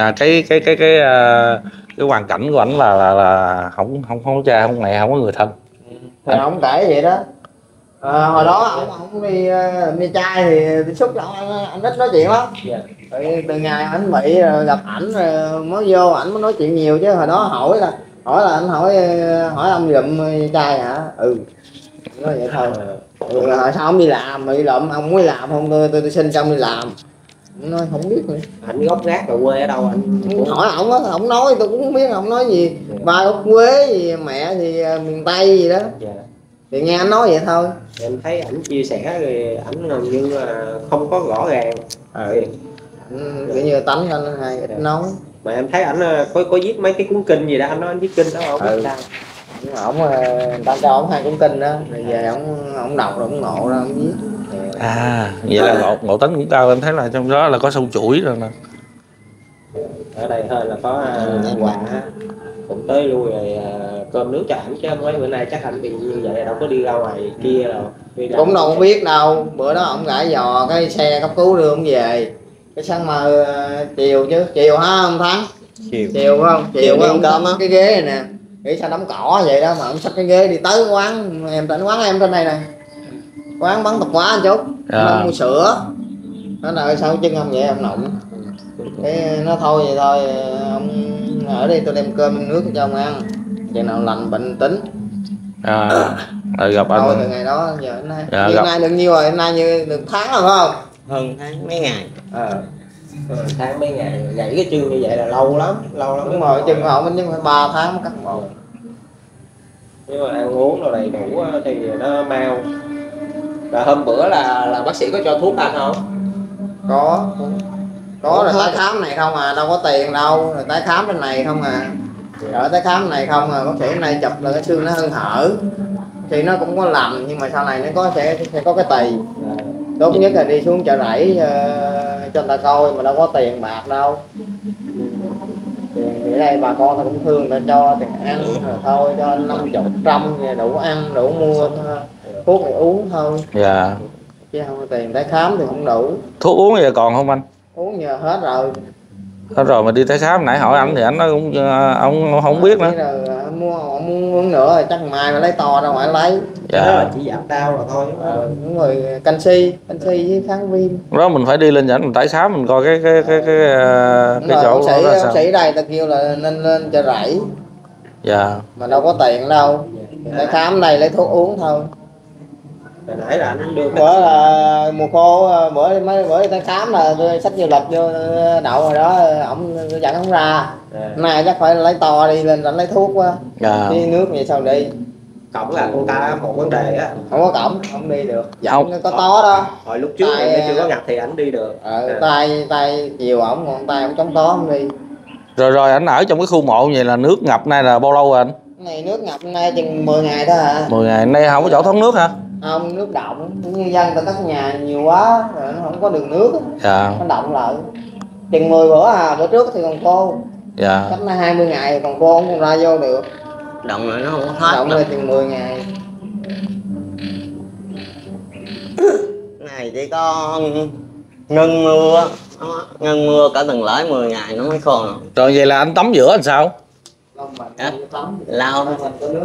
cái hoàn cảnh của ảnh là không có cha, không mẹ, không có người thân. Thì ông kể vậy đó. Hồi đó ông đi trai thì tiếp xúc với anh ít nói chuyện lắm. Từ ngày anh bị gặp ảnh mới vô ảnh mới nói chuyện nhiều, chứ hồi đó hỏi là anh hỏi ông lụm trai hả? Nói vậy thôi. Hồi sao ông đi làm mà đi lụm, ông mới làm không? Tôi xin cho ông đi làm. Nói không biết nữa. Anh gốc gác rồi quê ở đâu anh? Hỏi ổng á, ổng nói tôi cũng không biết ổng nói gì. Ba gốc Quế gì, mẹ thì miền Tây gì đó. Thì nghe anh nói vậy thôi. Thì em thấy ảnh chia sẻ rồi ảnh gần như là không có rõ ràng. Kiểu như tánh anh hay ít nói. Mà em thấy ảnh có viết mấy cái cuốn kinh gì đó, anh nói anh viết kinh đó không? Ổng người ta cho ổng 2 cuốn kinh đó, rồi về ổng đọc rồi ổng ngộ ra ổng viết. Vậy là ngộ tính cũng cao, em thấy là trong đó là có sâu chuỗi rồi nè. Ở đây thôi là có quà cũng tới lui rồi cơm nước cho ảnh, chứ mấy bữa nay chắc ảnh bị như vậy đâu có đi ra ngoài kia đâu. Cũng đâu có biết đâu, bữa đó ổng gãi dò cái xe cấp cứu đưa ổng về. Cái sáng mai chiều chứ, chiều hả ông Thắng? Chiều phải không? Chiều phải không? Cái ghế này nè, nghĩ sao đóng cỏ vậy đó mà ông xách cái ghế đi tới quán em, quán em trên đây nè, quán bắn tạp hóa một chút, mua sữa. Nó là sao chân ông vậy ông Nụng? Cái nó thôi vậy thôi, ông ở đây tôi đem cơm nước cho ông ăn, chừng nào lành bệnh tính. Rồi gặp anh thôi từ ngày đó giờ đến nay. Hiện nay được nhiêu rồi? Hôm nay như được tháng rồi phải không? Hơn tháng mấy ngày. Tháng mấy ngày, gãy cái chân như vậy là lâu lắm. Đúng rồi, chân họ mình nhưng phải 3 tháng mới cắt một. Nếu mà ăn uống đồ đầy đủ thì nó mau. Và hôm bữa là bác sĩ có cho thuốc anh không? Có rồi, tái khám này không à, đâu có tiền đâu, rồi tái khám trên này không à. Rồi tái khám này không à, bác sĩ hôm nay chụp là cái xương nó hơi hở. Thì nó cũng có lành nhưng mà sau này nó sẽ có cái tỳ. Tốt nhất là đi xuống chợ rẫy cho người ta coi, mà đâu có tiền bạc đâu. Thì ở đây bà con ta cũng thương, ta cho tiền ăn rồi thôi, cho 50 100 đủ ăn đủ mua thuốc để uống thôi. Dạ. Chứ không có tiền tới khám thì không đủ. Thuốc uống giờ còn không anh? Uống giờ hết rồi. Hết rồi, mà đi tới khám nãy hỏi anh thì anh nói cũng ông không biết nữa. Rồi mua uống nữa rồi chắc mai nó lấy to ra ngoài lấy. Dạ. Chỉ giảm đau rồi thôi. Đúng rồi, canxi với kháng viêm. Đó mình phải đi lên dẫn mình tái khám mình coi cái chỗ bác sĩ đây ta kêu là nên lên chợ rẫy. Dạ. Mà đâu có tiền đâu. Tái khám này lấy thuốc uống thôi. Hồi nãy là anh đưa Bữa là mùa khô, bữa tái khám là tôi xách du lịch vô đậu rồi đó, ổng dẫn không ra. Nay chắc phải lấy to đi lên lấy thuốc quá. Dạ. Đi nước vậy sao đi. cổng là con ta một vấn đề á. Không có cổng không đi được. Không có tó đó. Hồi lúc trước tay, nó chưa có ngặt thì ảnh đi được. tay chiều ổng, còn tay ổng chống tó không đi. Rồi anh ở trong cái khu mộ vậy là nước ngập nay là bao lâu rồi anh? Này nước ngập nay chừng 10 ngày thôi hả? 10 ngày nay không có chỗ thoát nước hả? Không, nước động, như dân ta cất nhà nhiều quá rồi nó không có đường nước. Dạ. Nó động lại. Chừng 10 bữa bữa trước thì còn khô. Dạ. Cách nó 20 ngày còn khô không còn ra vô được. Động rồi nó không có thoát. Động là chừng 10 ngày. Này chỉ có ngưng mưa, ngưng mưa cả tuần lễ 10 ngày nó mới khô rồi. Rồi vậy là anh tắm rửa làm sao? Lau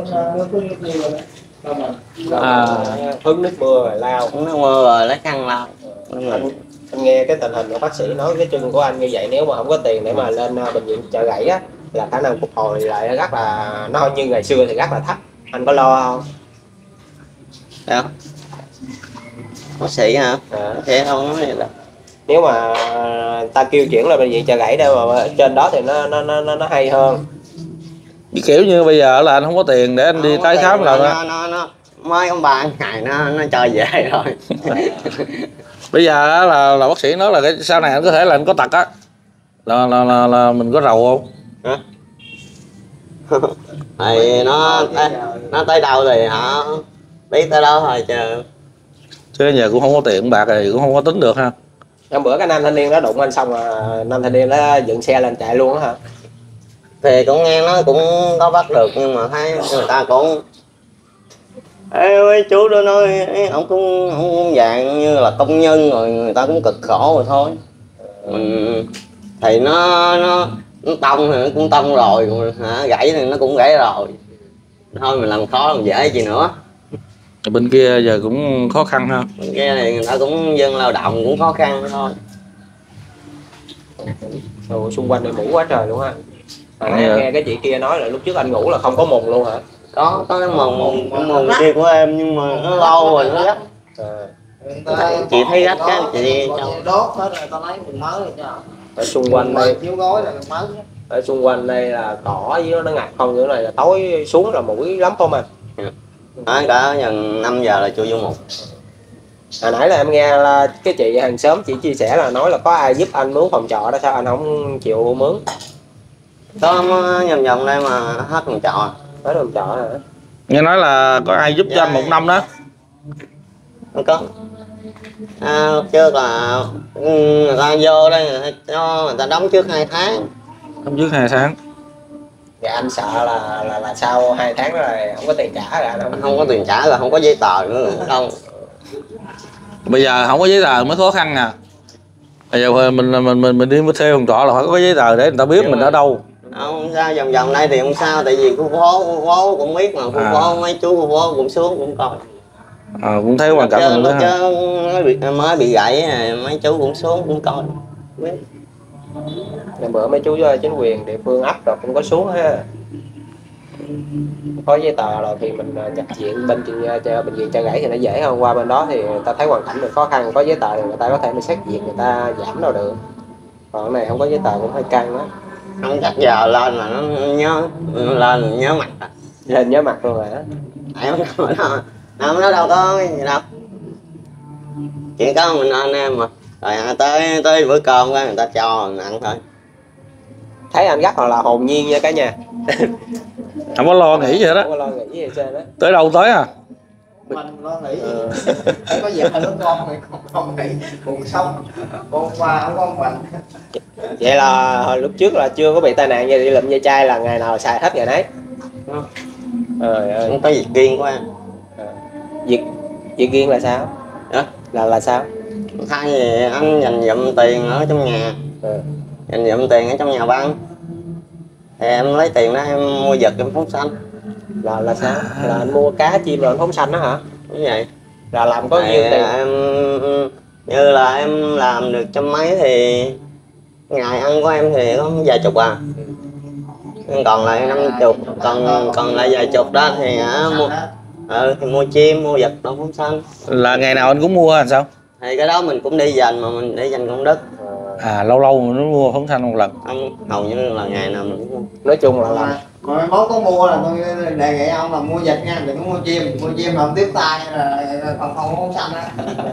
Hứng nước mưa rồi lao. nó mưa rồi lấy khăn lau. Anh nghe cái tình hình của bác sĩ nói cái chân của anh như vậy, nếu mà không có tiền để mà lên bệnh viện Chợ Rẫy á là khả năng phục hồi lại rất là nó như ngày xưa thì rất là thấp. Anh có lo không? Đâu? Bác sĩ hả? Bác sĩ không nói gì đâu. Nếu mà ta kêu chuyển là bệnh viện Chợ Rẫy đây mà ở trên đó thì nó hay hơn. Cái kiểu như bây giờ là anh không có tiền để anh đi tái khám lần á. Nó mới có 3 ngày nó cho về rồi. Bây giờ là bác sĩ nói là cái sau này anh có thể là anh có tật á là mình có rầu không? Hả? Thì nó tới đâu thì hả biết tới đó thôi chứ giờ cũng không có tiền bạc thì cũng không có tính được ha. Hôm bữa cái nam thanh niên đó đụng anh xong là nam thanh niên đó dựng xe lên chạy luôn đó hả? Thì cũng nghe nói cũng có bắt được nhưng mà thấy người ta cũng ê chú đó nói ông cũng dạng như là công nhân rồi, người ta cũng cực khổ rồi thôi. Thì nó tông thì nó cũng tông rồi hả, gãy thì nó cũng gãy rồi, thôi mình làm khó làm dễ gì nữa. Bên kia giờ cũng khó khăn ha. Bên kia thì người ta cũng dân lao động cũng khó khăn thôi. Rồi xung quanh này mũ quá trời luôn ha. Nghe cái chị kia nói là lúc trước anh ngủ là không có mùng luôn hả? Có cái mùng kia của em nhưng mà nó lâu rồi nó gắt. Chị thấy gắt cái chị đốt hết rồi tao lấy mùng mới rồi chứ. Ở xung quanh đây chiếu gối là mùng mới. Ở xung quanh đây là cỏ với nó ngặt không, như này là tối xuống là mũi lắm không à. Cả gần 5 giờ là chui vô mùng. Hồi nãy là em nghe là cái chị hàng xóm chị chia sẻ là nói là có ai giúp anh mướn phòng trọ đó, sao anh không chịu mướn? Có vòng vòng đây mà hết phòng trọ. Hết phòng trọ hả? Nghe nói là có ai giúp cho anh 1 năm đó. Không có. Trước là người ta vô đây người ta đóng trước 2 tháng. Đóng trước 2 tháng. Dạ anh sợ là sau 2 tháng rồi không có tiền trả rồi anh không có tiền trả là không có giấy tờ nữa đâu. Bây giờ không có giấy tờ mới khó khăn nè. Bây giờ mình đi thuê phòng trọ là phải có giấy tờ để người ta biết mình ở đâu. Không sao, vòng vòng đây thì không sao, tại vì khu phố cũng biết mà, khu phố mấy chú khu phố cũng xuống cũng coi. Cũng thấy hoàn cảnh mình chứ mới bị gãy mấy chú cũng xuống cũng coi biết. Bữa mấy chú chính quyền địa phương ấp rồi cũng có xuống ha. Có giấy tờ rồi thì mình nhập viện bệnh viện Chợ Rẫy thì nó dễ hơn. Qua bên đó thì người ta thấy hoàn cảnh mình khó khăn, có giấy tờ thì người ta có thể mình xét duyệt, người ta giảm đâu được. Còn cái này không có giấy tờ cũng hơi căng đó. Không chắc giờ lên là nó nhớ mặt à. Lên nhớ mặt luôn rồi đó. Không, nó đâu có gì đâu, chỉ có mình anh em mà rồi tới bữa cơm người ta cho mình ăn thôi. Thấy anh rất là hồn nhiên nha cả nhà. Không có lo nghĩ gì đó. Không có lo nghĩ gì trên đó. Tới đâu tới à. mình lo nghĩ có vợ đứa con này không nghĩ cuộc sống con qua không có mình. Vậy là hồi lúc trước là chưa có bị tai nạn gì, đi lụm ve chai là ngày nào xài hết ngày nấy. Không có việc riêng của em. Việc riêng là sao? Đó. Là sao? Thay vì anh dành dụm tiền ở trong nhà, dành dụm tiền ở trong nhà băng, thì em lấy tiền đó em mua vật em phóng sanh. Là sao? Là anh mua cá chim rồi anh phóng sanh đó hả? Như vậy. Là làm có nhiêu tiền? Em như là em làm được trăm mấy thì ngày ăn của em thì có vài chục à. Còn lại 50, còn lại vài chục đó thì mua thì mua chim, mua vật đâu phóng sanh. Là ngày nào anh cũng mua hay sao? Thì cái đó mình cũng đi dành mà mình để dành công đức. Lâu lâu mình mới mua phóng sanh một lần. Hầu như là ngày nào mình cũng mua. Nói chung là làm. Còn món có mua là tôi đề nghị ông là mua vịt nha, đừng có mua chim không tiếp tay là không xanh á.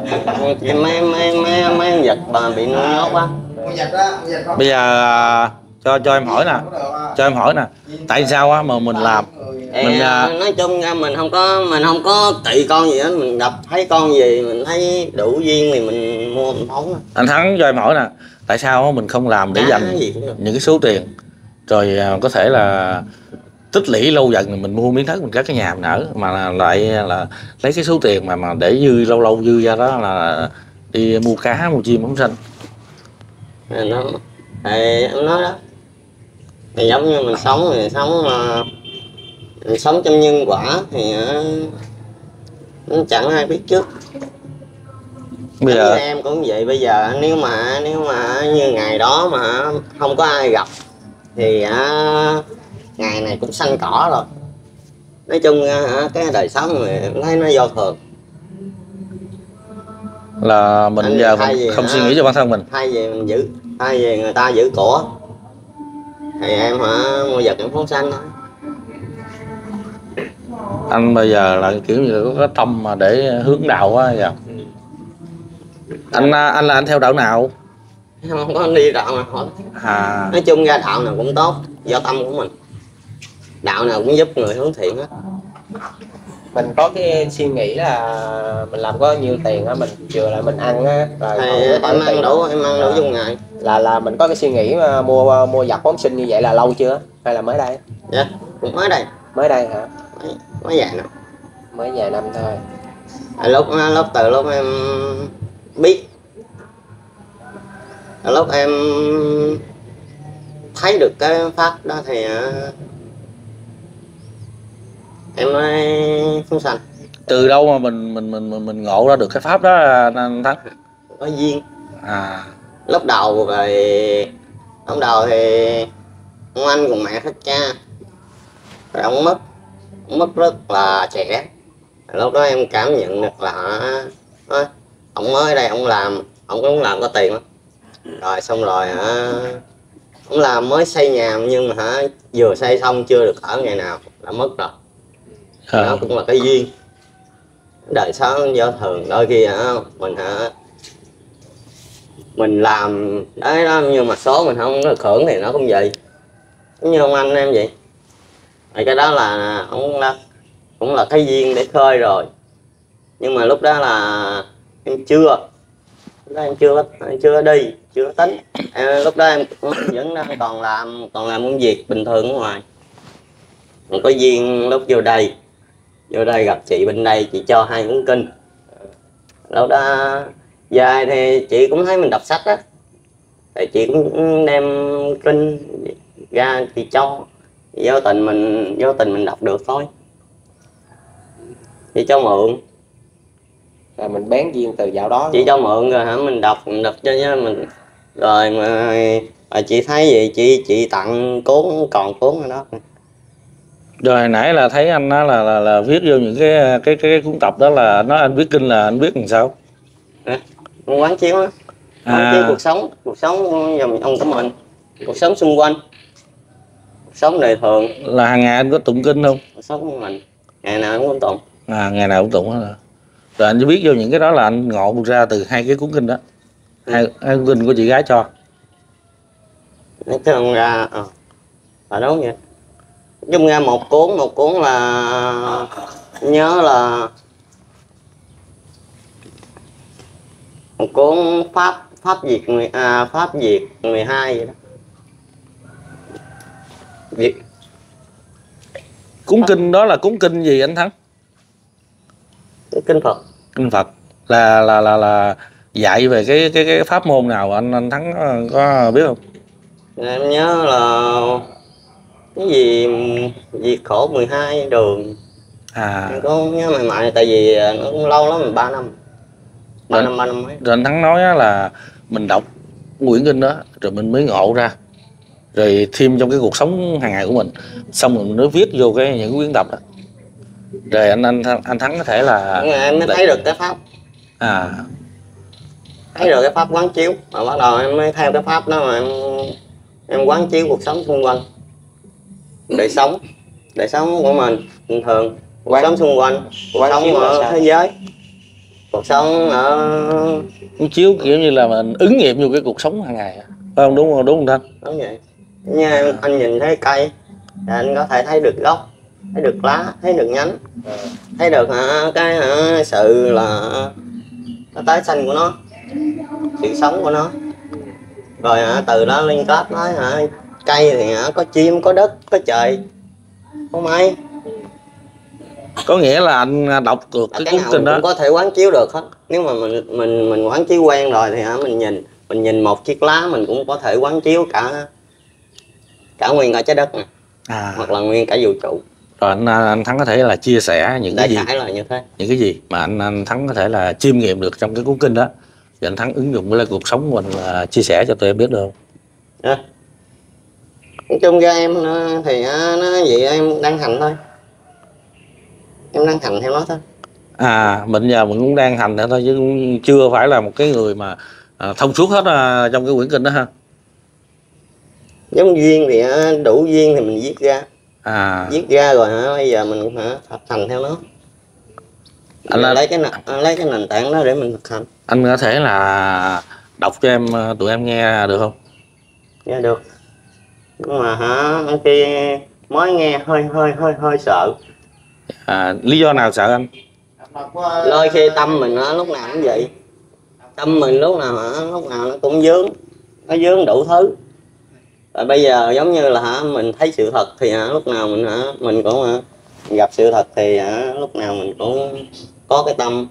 Mấy vật mà bị nuôi nhốt á. Mua vịt á, Bây giờ cho em hỏi nè, tại sao á mà mình làm mình nói chung ra mình không có kỵ con gì hết, mình gặp thấy con gì mình thấy đủ duyên thì mình mua mình phóng. Anh Thắng cho em hỏi nè, tại sao mình không làm để dành những cái số tiền rồi có thể là tích lũy lâu dần thì mình mua miếng đất mình cất cái nhà mình ở, mà lại là lấy cái số tiền mà để dư lâu dư ra đó là đi mua cá mua chim phóng sanh. Nó thì em nói đó, thì giống như mình sống mình sống trong nhân quả thì nó chẳng ai biết trước. Bây giờ em cũng vậy, bây giờ nếu mà như ngày đó mà không có ai gặp thì ngày này cũng xanh cỏ rồi. Nói chung cái đời sống này em thấy nó vô thường. Là mình giờ mình không suy nghĩ cho bản thân mình. Thay vì người ta giữ của thì em mua vật em phóng sanh thôi. Anh bây giờ là kiểu như có cái tâm mà để hướng đạo quá giờ. Anh là anh theo đạo nào? Em không có đi đạo nào hết. Nói chung ra đạo nào cũng tốt, do tâm của mình. Đạo nào cũng giúp người hướng thiện hết. Mình có cái suy nghĩ là mình làm có nhiêu tiền á, mình vừa lại mình ăn á, rồi em ăn đủ trong ngày. Là mình có cái suy nghĩ mua vật phóng sinh như vậy là lâu chưa hay là mới đây? Dạ, cũng mới đây. Mới đây hả? Mới vài năm. Mới vài năm thôi. Từ lúc em biết, lúc em thấy được cái pháp đó thì em mới phóng sanh. Từ đâu mà mình ngộ ra được cái pháp đó anh Thắng? Có duyên. Lúc đầu thì ông anh cùng mẹ hết cha, rồi ông mất rất là trẻ. Lúc đó em cảm nhận được là ông mới ở đây ông cũng làm có tiền lắm. Rồi xong rồi ông làm mới xây nhà nhưng mà vừa xây xong chưa được ở ngày nào đã mất rồi. Đó cũng là cái duyên. Đời sống vô thường, đôi khi mình làm đấy đó, nhưng mà số mình không được hưởng thì nó cũng vậy. Giống như ông anh em vậy. Rồi cái đó là cũng là cái duyên để khơi rồi. Nhưng mà lúc đó là em chưa đi, chưa tính. Lúc đó em vẫn còn làm công việc bình thường ở ngoài. Còn có duyên lúc vô đây gặp chị bên đây, chị cho 2 cuốn kinh. Lúc đó dài thì chị cũng thấy mình đọc sách á, thì chị cũng đem kinh ra chị cho. Vô tình mình đọc được thôi, chị cho mượn. Rồi mình bén duyên từ dạo đó. Chị cho mượn rồi mình đọc cho mình. Rồi mà chị thấy vậy chị tặng cuốn, còn cuốn ở đó. Rồi hồi nãy là thấy anh là viết vô những cái cuốn tập đó là nói anh viết kinh là anh viết làm sao? Quán chiếu á. Quán chiếu cuộc sống dòng ông của mình, cuộc sống xung quanh, cuộc sống đời thường. Là hàng ngày anh có tụng kinh không? Cuộc sống của mình ngày nào cũng tụng. Ngày nào cũng tụng hết. Rồi anh viết vô những cái đó là anh ngộ ra từ 2 cái cuốn kinh đó. Hai cuốn kinh của chị gái cho. Nói chung ra là đúng vậy. Chung ra một cuốn là nhớ là một cuốn Pháp Việt 12 vậy đó. Việt Cuốn kinh đó là cuốn kinh gì anh Thắng? Kinh Phật. Kinh Phật là dạy về cái pháp môn nào anh Thắng có biết không? Em nhớ là cái gì Diệt Khổ 12 đường. Em có nhớ mày mại tại vì nó cũng lâu lắm, 3 năm. 3 năm mấy. Rồi anh Thắng nói là mình đọc quyển kinh đó rồi mình mới ngộ ra, rồi thêm trong cái cuộc sống hàng ngày của mình, xong rồi mình mới viết vô những cái quyển tập đó, rồi anh Thắng có thể là em mới thấy được cái pháp, thấy được cái pháp quán chiếu, mà bắt đầu em mới theo cái pháp đó mà em quán chiếu cuộc sống xung quanh, đời sống của mình bình thường, cuộc sống xung quanh, cuộc sống ở thế giới, cuộc sống ở chiếu kiểu như là mình ứng nghiệm vô cái cuộc sống hàng ngày, phải không? Đúng không Thanh? Đúng vậy. Như anh nhìn thấy cây thì anh có thể thấy được gốc, thấy được lá, thấy được nhánh, thấy được cái sự là cái tái xanh của nó, sự sống của nó, rồi từ đó liên kết nói cây thì có chim, có đất, có trời, có mây. Có nghĩa là anh đọc được cái cuốn kinh đó cũng có thể quán chiếu được hết. Nếu mà mình quán chiếu quen rồi thì mình nhìn một chiếc lá mình cũng có thể quán chiếu cả nguyên cả trái đất này, hoặc là nguyên cả vũ trụ. Rồi anh Thắng có thể là chia sẻ những cái gì, là như thế, những cái gì mà anh Thắng có thể là chiêm nghiệm được trong cái cuốn kinh đó, thì anh Thắng ứng dụng với cuộc sống của mình là chia sẻ cho tụi em biết được không? Nói chung ra em thì nó vậy, em đang hành thôi, em đang hành theo nó thôi. Mình cũng đang hành thôi chứ cũng chưa phải là một cái người mà thông suốt hết trong cái quyển kinh đó ha. Giống duyên thì đủ duyên thì mình viết ra, viết ra rồi bây giờ mình thực hành theo nó. Anh lấy cái nền tảng đó để mình thực hành. Anh có thể là đọc cho tụi em nghe được không? Nghe được, nhưng mà khi mới nghe hơi sợ. Lý do nào sợ anh? Đôi khi tâm mình lúc nào cũng vậy, tâm mình lúc nào nó cũng nó vướng đủ thứ. Rồi bây giờ giống như là mình thấy sự thật thì lúc nào mình cũng gặp sự thật thì lúc nào mình cũng có cái tâm.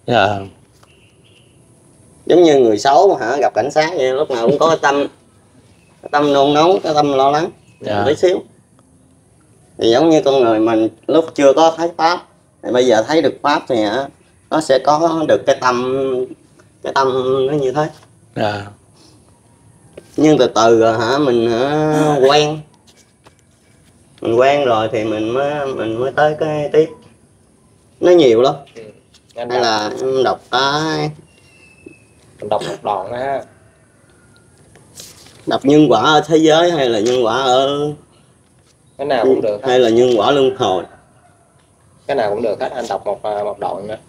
Giống như người xấu mà gặp cảnh sát vậy, lúc nào cũng có cái tâm nôn nóng, cái tâm lo lắng tí xíu. Thì giống như con người mình lúc chưa có thấy pháp thì bây giờ thấy được pháp thì nó sẽ có được cái tâm nó như thế. Nhưng từ từ rồi mình quen rồi thì mình mới tới cái tiếp. Nó nhiều lắm. Hay là em đọc một đoạn á, đọc nhân quả ở thế giới hay là nhân quả ở cái nào cũng được, hay là nhân quả luân hồi, cái nào cũng được hết. Anh đọc một đoạn nữa.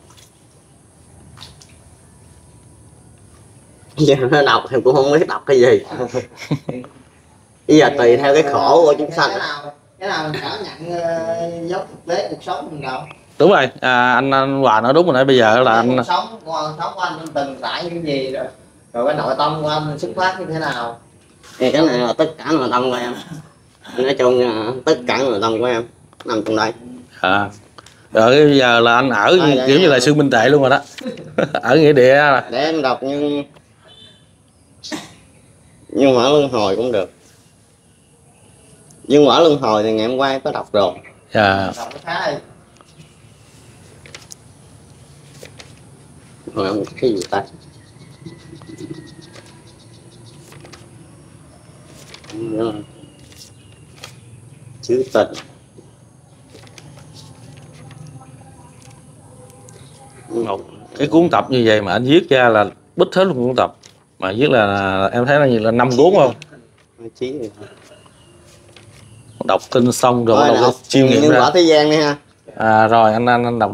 Giờ nó đọc thì cũng không biết đọc cái gì. Bây giờ tùy theo cái khổ của chúng sanh. Cái nào mình cảm nhận dấu thực tế cuộc sống mình đâu. Đúng rồi, anh Hòa nói đúng rồi đấy. Bây giờ là anh cuộc sống của anh từng trải những gì rồi cái nội tâm của anh xuất phát như thế nào. Thì cái này là tất cả nội tâm của em. Nói chung tất cả nội tâm của em nằm trong đây. Rồi bây giờ là anh ở kiểu như là sư minh tệ luôn rồi đó. Ở nghĩa địa để em đọc nhưng quả luân hồi cũng được. Nhưng quả luân hồi thì ngày hôm qua em có đọc rồi. Rồi ông cái gì ta? Chữ tình. Một cái cuốn tập như vậy mà anh viết ra là bích hết luôn cuốn tập. Mà viết là em thấy là như là 5 cuốn không? Đọc kinh xong rồi bắt đầu chiêm nghiệm ra. Quả thế gian đi ha. Rồi anh đọc đi.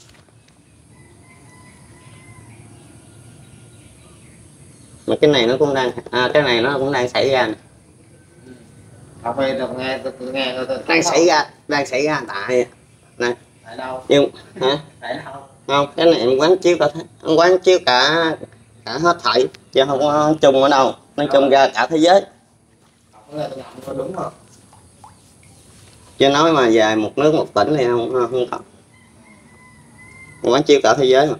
Mà cái này nó cũng đang xảy ra này. Đọc nghe đang xảy ra tại này. Tại đâu? Nhưng Tại đâu? Không, cái này em quán chiếu cả cả hết thảy chứ không có chung ở đâu, nói chung ra cả thế giới. Đúng không? Chứ nói mà về một nước một tỉnh thì không có. Quán chiếu cả thế giới mà.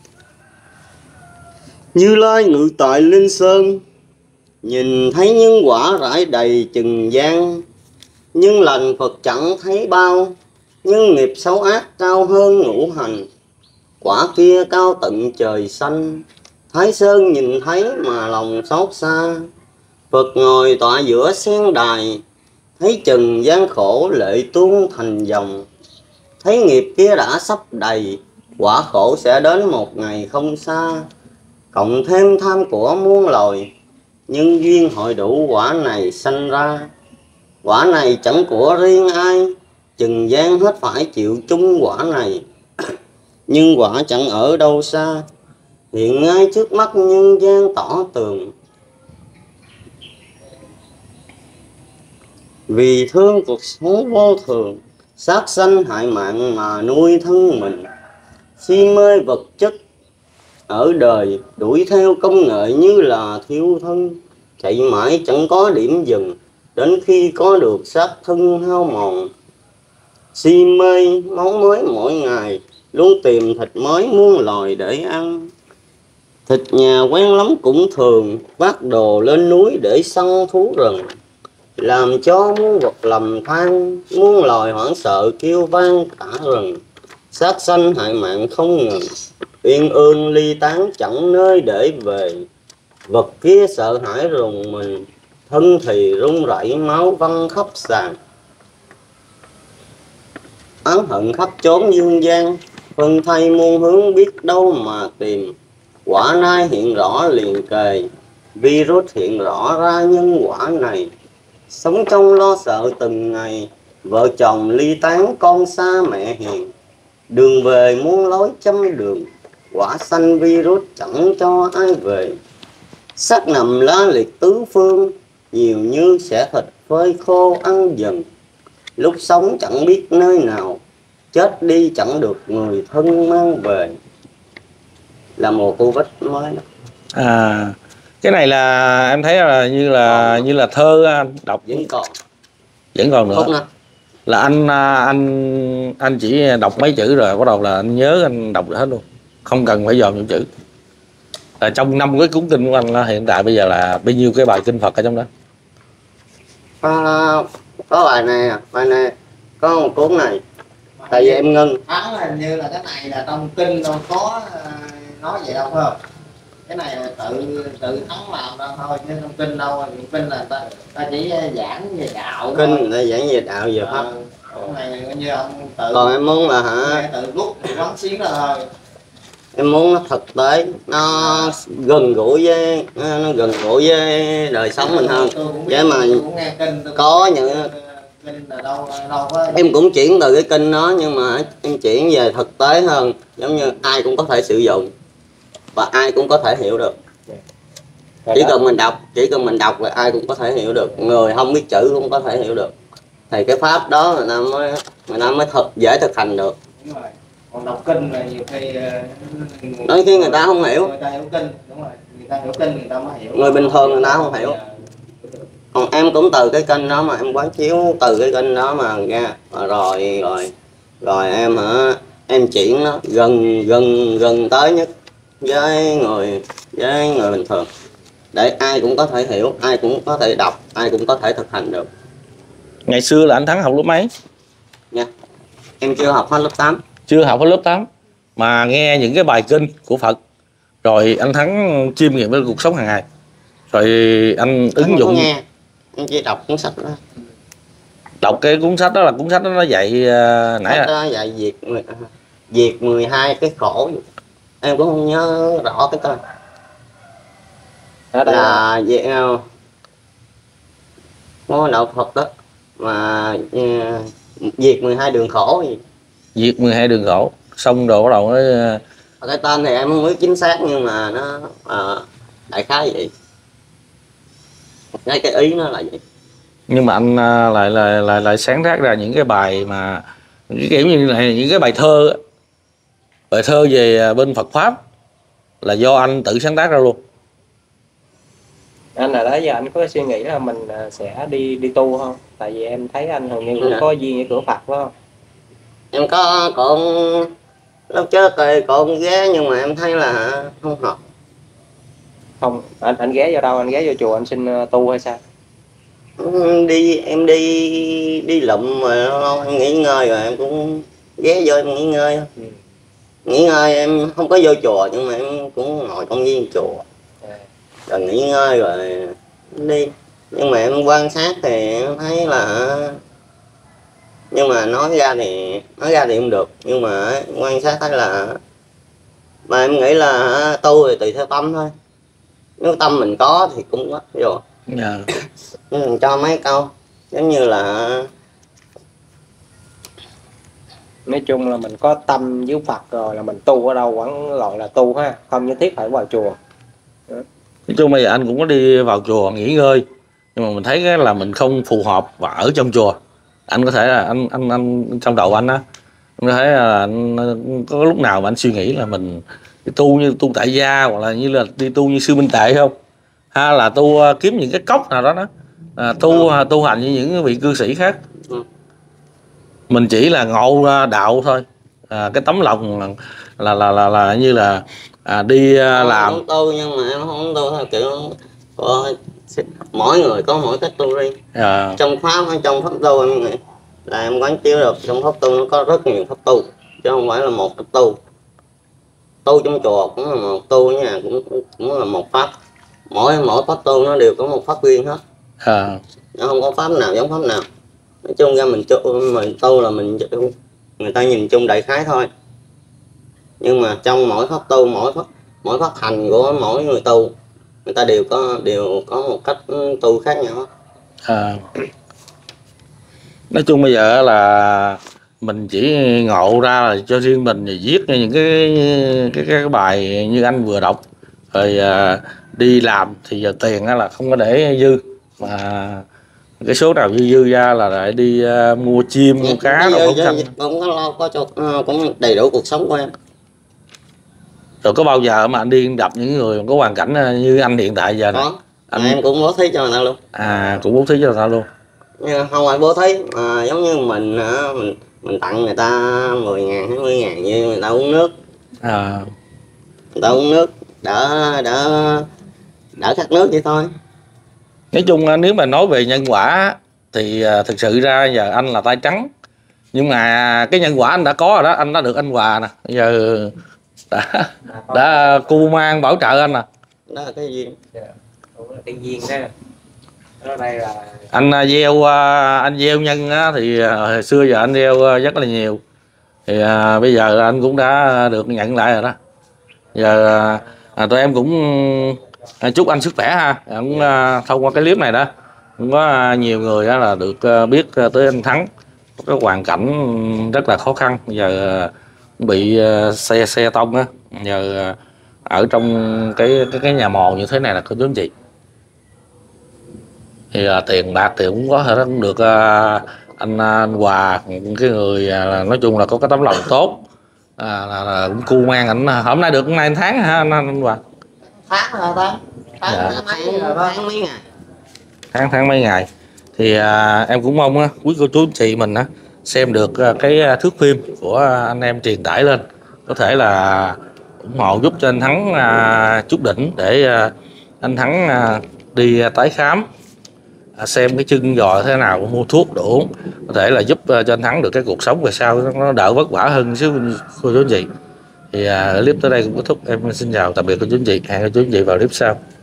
Như Lai ngự tại Linh Sơn, nhìn thấy những quả rải đầy chừng gian. Nhưng lành Phật chẳng thấy bao, nhưng nghiệp xấu ác cao hơn ngũ hành. Quả kia cao tận trời xanh, Thái Sơn nhìn thấy mà lòng xót xa. Phật ngồi tọa giữa sen đài, thấy chừng gian khổ lệ tuôn thành dòng. Thấy nghiệp kia đã sắp đầy, quả khổ sẽ đến một ngày không xa. Cộng thêm tham của muôn loài, nhân duyên hội đủ quả này sanh ra. Quả này chẳng của riêng ai, chừng gian hết phải chịu chung quả này. Nhưng quả chẳng ở đâu xa, hiện ngay trước mắt nhân gian tỏ tường. Vì thương cuộc sống vô thường, sát sanh hại mạng mà nuôi thân mình. Si mê vật chất ở đời, đuổi theo công nghệ như là thiêu thân. Chạy mãi chẳng có điểm dừng, đến khi có được xác thân hao mòn. Si mê món mới mỗi ngày, luôn tìm thịt mới muôn loài để ăn. Thịt nhà quen lắm cũng thường, vác đồ lên núi để săn thú rừng. Làm cho muôn vật lầm than, muôn loài hoảng sợ kêu vang cả rừng. Sát sanh hại mạng không ngừng, uyên ương ly tán chẳng nơi để về. Vật kia sợ hãi rùng mình, thân thì run rẩy máu văng khắp sàn. Oán hận khắp chốn dương gian, phân thay muôn hướng biết đâu mà tìm. Quả nay hiện rõ liền kề, virus hiện rõ ra nhân quả này. Sống trong lo sợ từng ngày, vợ chồng ly tán con xa mẹ hiền. Đường về muôn lối trăm đường, quả xanh virus chẳng cho ai về. Xác nằm la liệt tứ phương, nhiều như sẽ thịt phơi khô ăn dần. Lúc sống chẳng biết nơi nào, chết đi chẳng được người thân mang về. Là mùa Covid mới đó. Cái này là em thấy là như là thơ anh đọc vẫn còn nữa. Là anh chỉ đọc mấy chữ rồi bắt đầu là anh nhớ, anh đọc được hết luôn, không cần phải dòm những chữ. Trong 5 cái cuốn kinh của anh là hiện tại bây giờ là bao nhiêu cái bài kinh Phật ở trong đó? Có bài này có một cuốn này. Tại vì em ngưng. Thắng là như là cái này là trong kinh đâu có nói vậy đâu phải không? Cái này là tự Thắng làm đâu thôi, chứ trong kinh đâu. Kinh là ta chỉ giảng về đạo. Kinh là giảng về đạo về pháp. Cái này như ông tự. Còn em muốn là hả? Tự rút quán xuyến ra thôi. Em muốn nó thực tế, nó gần gũi với đời sống mình hơn. Chứ mà có những em cũng chuyển từ cái kinh đó, nhưng mà em chuyển về thực tế hơn, giống như ai cũng có thể sử dụng và ai cũng có thể hiểu được. Chỉ cần mình đọc là ai cũng có thể hiểu được, người không biết chữ cũng có thể hiểu được. Thì cái pháp đó người ta mới dễ thực hành được. Còn đọc kinh là nhiều khi đôi khi người ta không hiểu. Người ta hiểu kinh, đúng rồi. Người ta hiểu kinh người ta mới hiểu. Người bình thường người ta không hiểu. Còn em cũng từ cái kênh đó mà em quán chiếu từ cái kênh đó mà ra rồi em em chuyển nó gần tới nhất với người bình thường, để ai cũng có thể hiểu, ai cũng có thể đọc, ai cũng có thể thực hành được. Ngày xưa là anh Thắng học lớp mấy? Nha, em chưa học hết lớp 8. Chưa học hết lớp 8 mà nghe những cái bài kinh của Phật rồi anh Thắng chiêm nghiệm với cuộc sống hàng ngày, rồi anh ứng dụng. Nghe, anh chỉ đọc cuốn sách đó. Đọc cái cuốn sách đó là cuốn sách đó nó dạy nãy đó dạy diệt 12 cái khổ, em cũng không nhớ rõ cái tên. Là về môn đạo Phật đó mà diệt 12 đường khổ gì. Diệt 12 đường khổ xong rồi bắt đầu nó cái tên thì em không biết chính xác, nhưng mà nó đại khái vậy. Cái ý nó là vậy. Nhưng mà anh lại sáng tác ra những cái bài mà cái kiểu như này, những cái bài thơ về bên Phật pháp, là do anh tự sáng tác ra luôn? Anh là đó giờ anh có suy nghĩ là mình sẽ đi tu không? Tại vì em thấy anh hầu như cũng có duyên với cửa Phật phải không? Em có con lúc trước rồi con ghé nhưng mà em thấy là không hợp. Không, anh ghé vào đâu? Anh ghé vô chùa anh xin tu hay sao? Em đi lụm rồi em nghỉ ngơi rồi em cũng ghé vô em nghỉ ngơi. Nghỉ ngơi em không có vô chùa nhưng mà em cũng ngồi công viên chùa rồi nghỉ ngơi rồi đi. Nhưng mà em quan sát thì em thấy là, nhưng mà nói ra thì không được, nhưng mà quan sát thấy là, mà em nghĩ là tu thì tùy theo tâm thôi. Nếu tâm mình có thì cũng quá rồi. Mình cho mấy câu giống như là Nói chung là mình có tâm với Phật rồi là mình tu ở đâu vẫn gọi là tu ha, không nhất thiết phải vào chùa. Nói chung bây giờ anh cũng có đi vào chùa nghỉ ngơi, nhưng mà mình thấy cái là mình không phù hợp và ở trong chùa. Anh có thể là anh trong đầu anh á, anh có thể là anh có lúc nào mà anh suy nghĩ là mình đi tu như tu tại gia, hoặc là như là đi tu như sư Minh Tệ không, hay là tu kiếm những cái cốc nào đó tu hành như những vị cư sĩ khác. Mình chỉ là ngộ ra đạo thôi. Cái tấm lòng là như là đi làm tu, nhưng mà em không tu theo kiểu mỗi người có mỗi cách tu riêng. Trong pháp hay trong pháp tu em nghĩ là em quán chiếu được trong pháp tu nó có rất nhiều pháp tu, chứ không phải là một pháp tu. Tu trong chùa cũng là một tu, ở nhà cũng là một pháp. Mỗi pháp tu nó đều có một pháp riêng hết. Nó không có pháp nào giống pháp nào. Nói chung ra mình tu là người ta nhìn chung đại khái thôi, nhưng mà trong mỗi pháp tu, mỗi pháp hành của mỗi người tu, người ta đều có một cách tu khác nhau. Nói chung bây giờ là mình chỉ ngộ ra là cho riêng mình và viết những cái bài như anh vừa đọc rồi đi làm thì giờ tiền là không có để dư, mà cái số nào dư ra là lại đi mua chim mua cá rồi cũng có lo cũng đầy đủ cuộc sống của em. Rồi có bao giờ mà anh đi gặp những người có hoàn cảnh như anh hiện tại giờ này? Em cũng bố thí cho người ta luôn. Cũng bố thí cho người ta luôn. Nhưng không phải bố thí mà giống như mình tặng người ta 10.000 20.000 như người ta uống nước. Người ta uống nước đỡ khát nước vậy thôi. Nói chung nếu mà nói về nhân quả thì thực sự ra giờ anh là tay trắng, nhưng mà cái nhân quả anh đã có rồi đó, anh đã được anh Hòa nè, giờ đã cu mang bảo trợ anh nè. Đó là cái duyên. Cái duyên đó. Đó đây là anh gieo nhân á, thì hồi xưa giờ anh gieo rất là nhiều, thì bây giờ anh cũng đã được nhận lại rồi đó. Giờ tụi em cũng chúc anh sức khỏe ha. Cũng thông qua cái clip này đó cũng có nhiều người đó là được biết tới anh Thắng, cái hoàn cảnh rất là khó khăn, giờ bị xe tông á, giờ ở trong cái nhà mòn như thế này là cô chú anh chị. Thì tiền bạc thì cũng có thể cũng được anh Hòa, cái người nói chung là có cái tấm lòng tốt, là cũng cu mang ảnh. Hôm nay được nay tháng hả anh Hòa? Tháng mấy ngày. Thì em cũng mong quý cô chú anh chị mình xem được cái thước phim của anh em truyền tải lên, có thể là ủng hộ giúp cho anh Thắng chút đỉnh để anh Thắng đi tái khám, xem cái chân giò thế nào, mua thuốc để uống, có thể là giúp cho anh Thắng được cái cuộc sống về sau nó đỡ vất vả hơn xíu cô chú anh chị. Thì clip tới đây cũng kết thúc. Em xin chào tạm biệt cô chú anh chị, hẹn cô chú anh chị vào clip sau.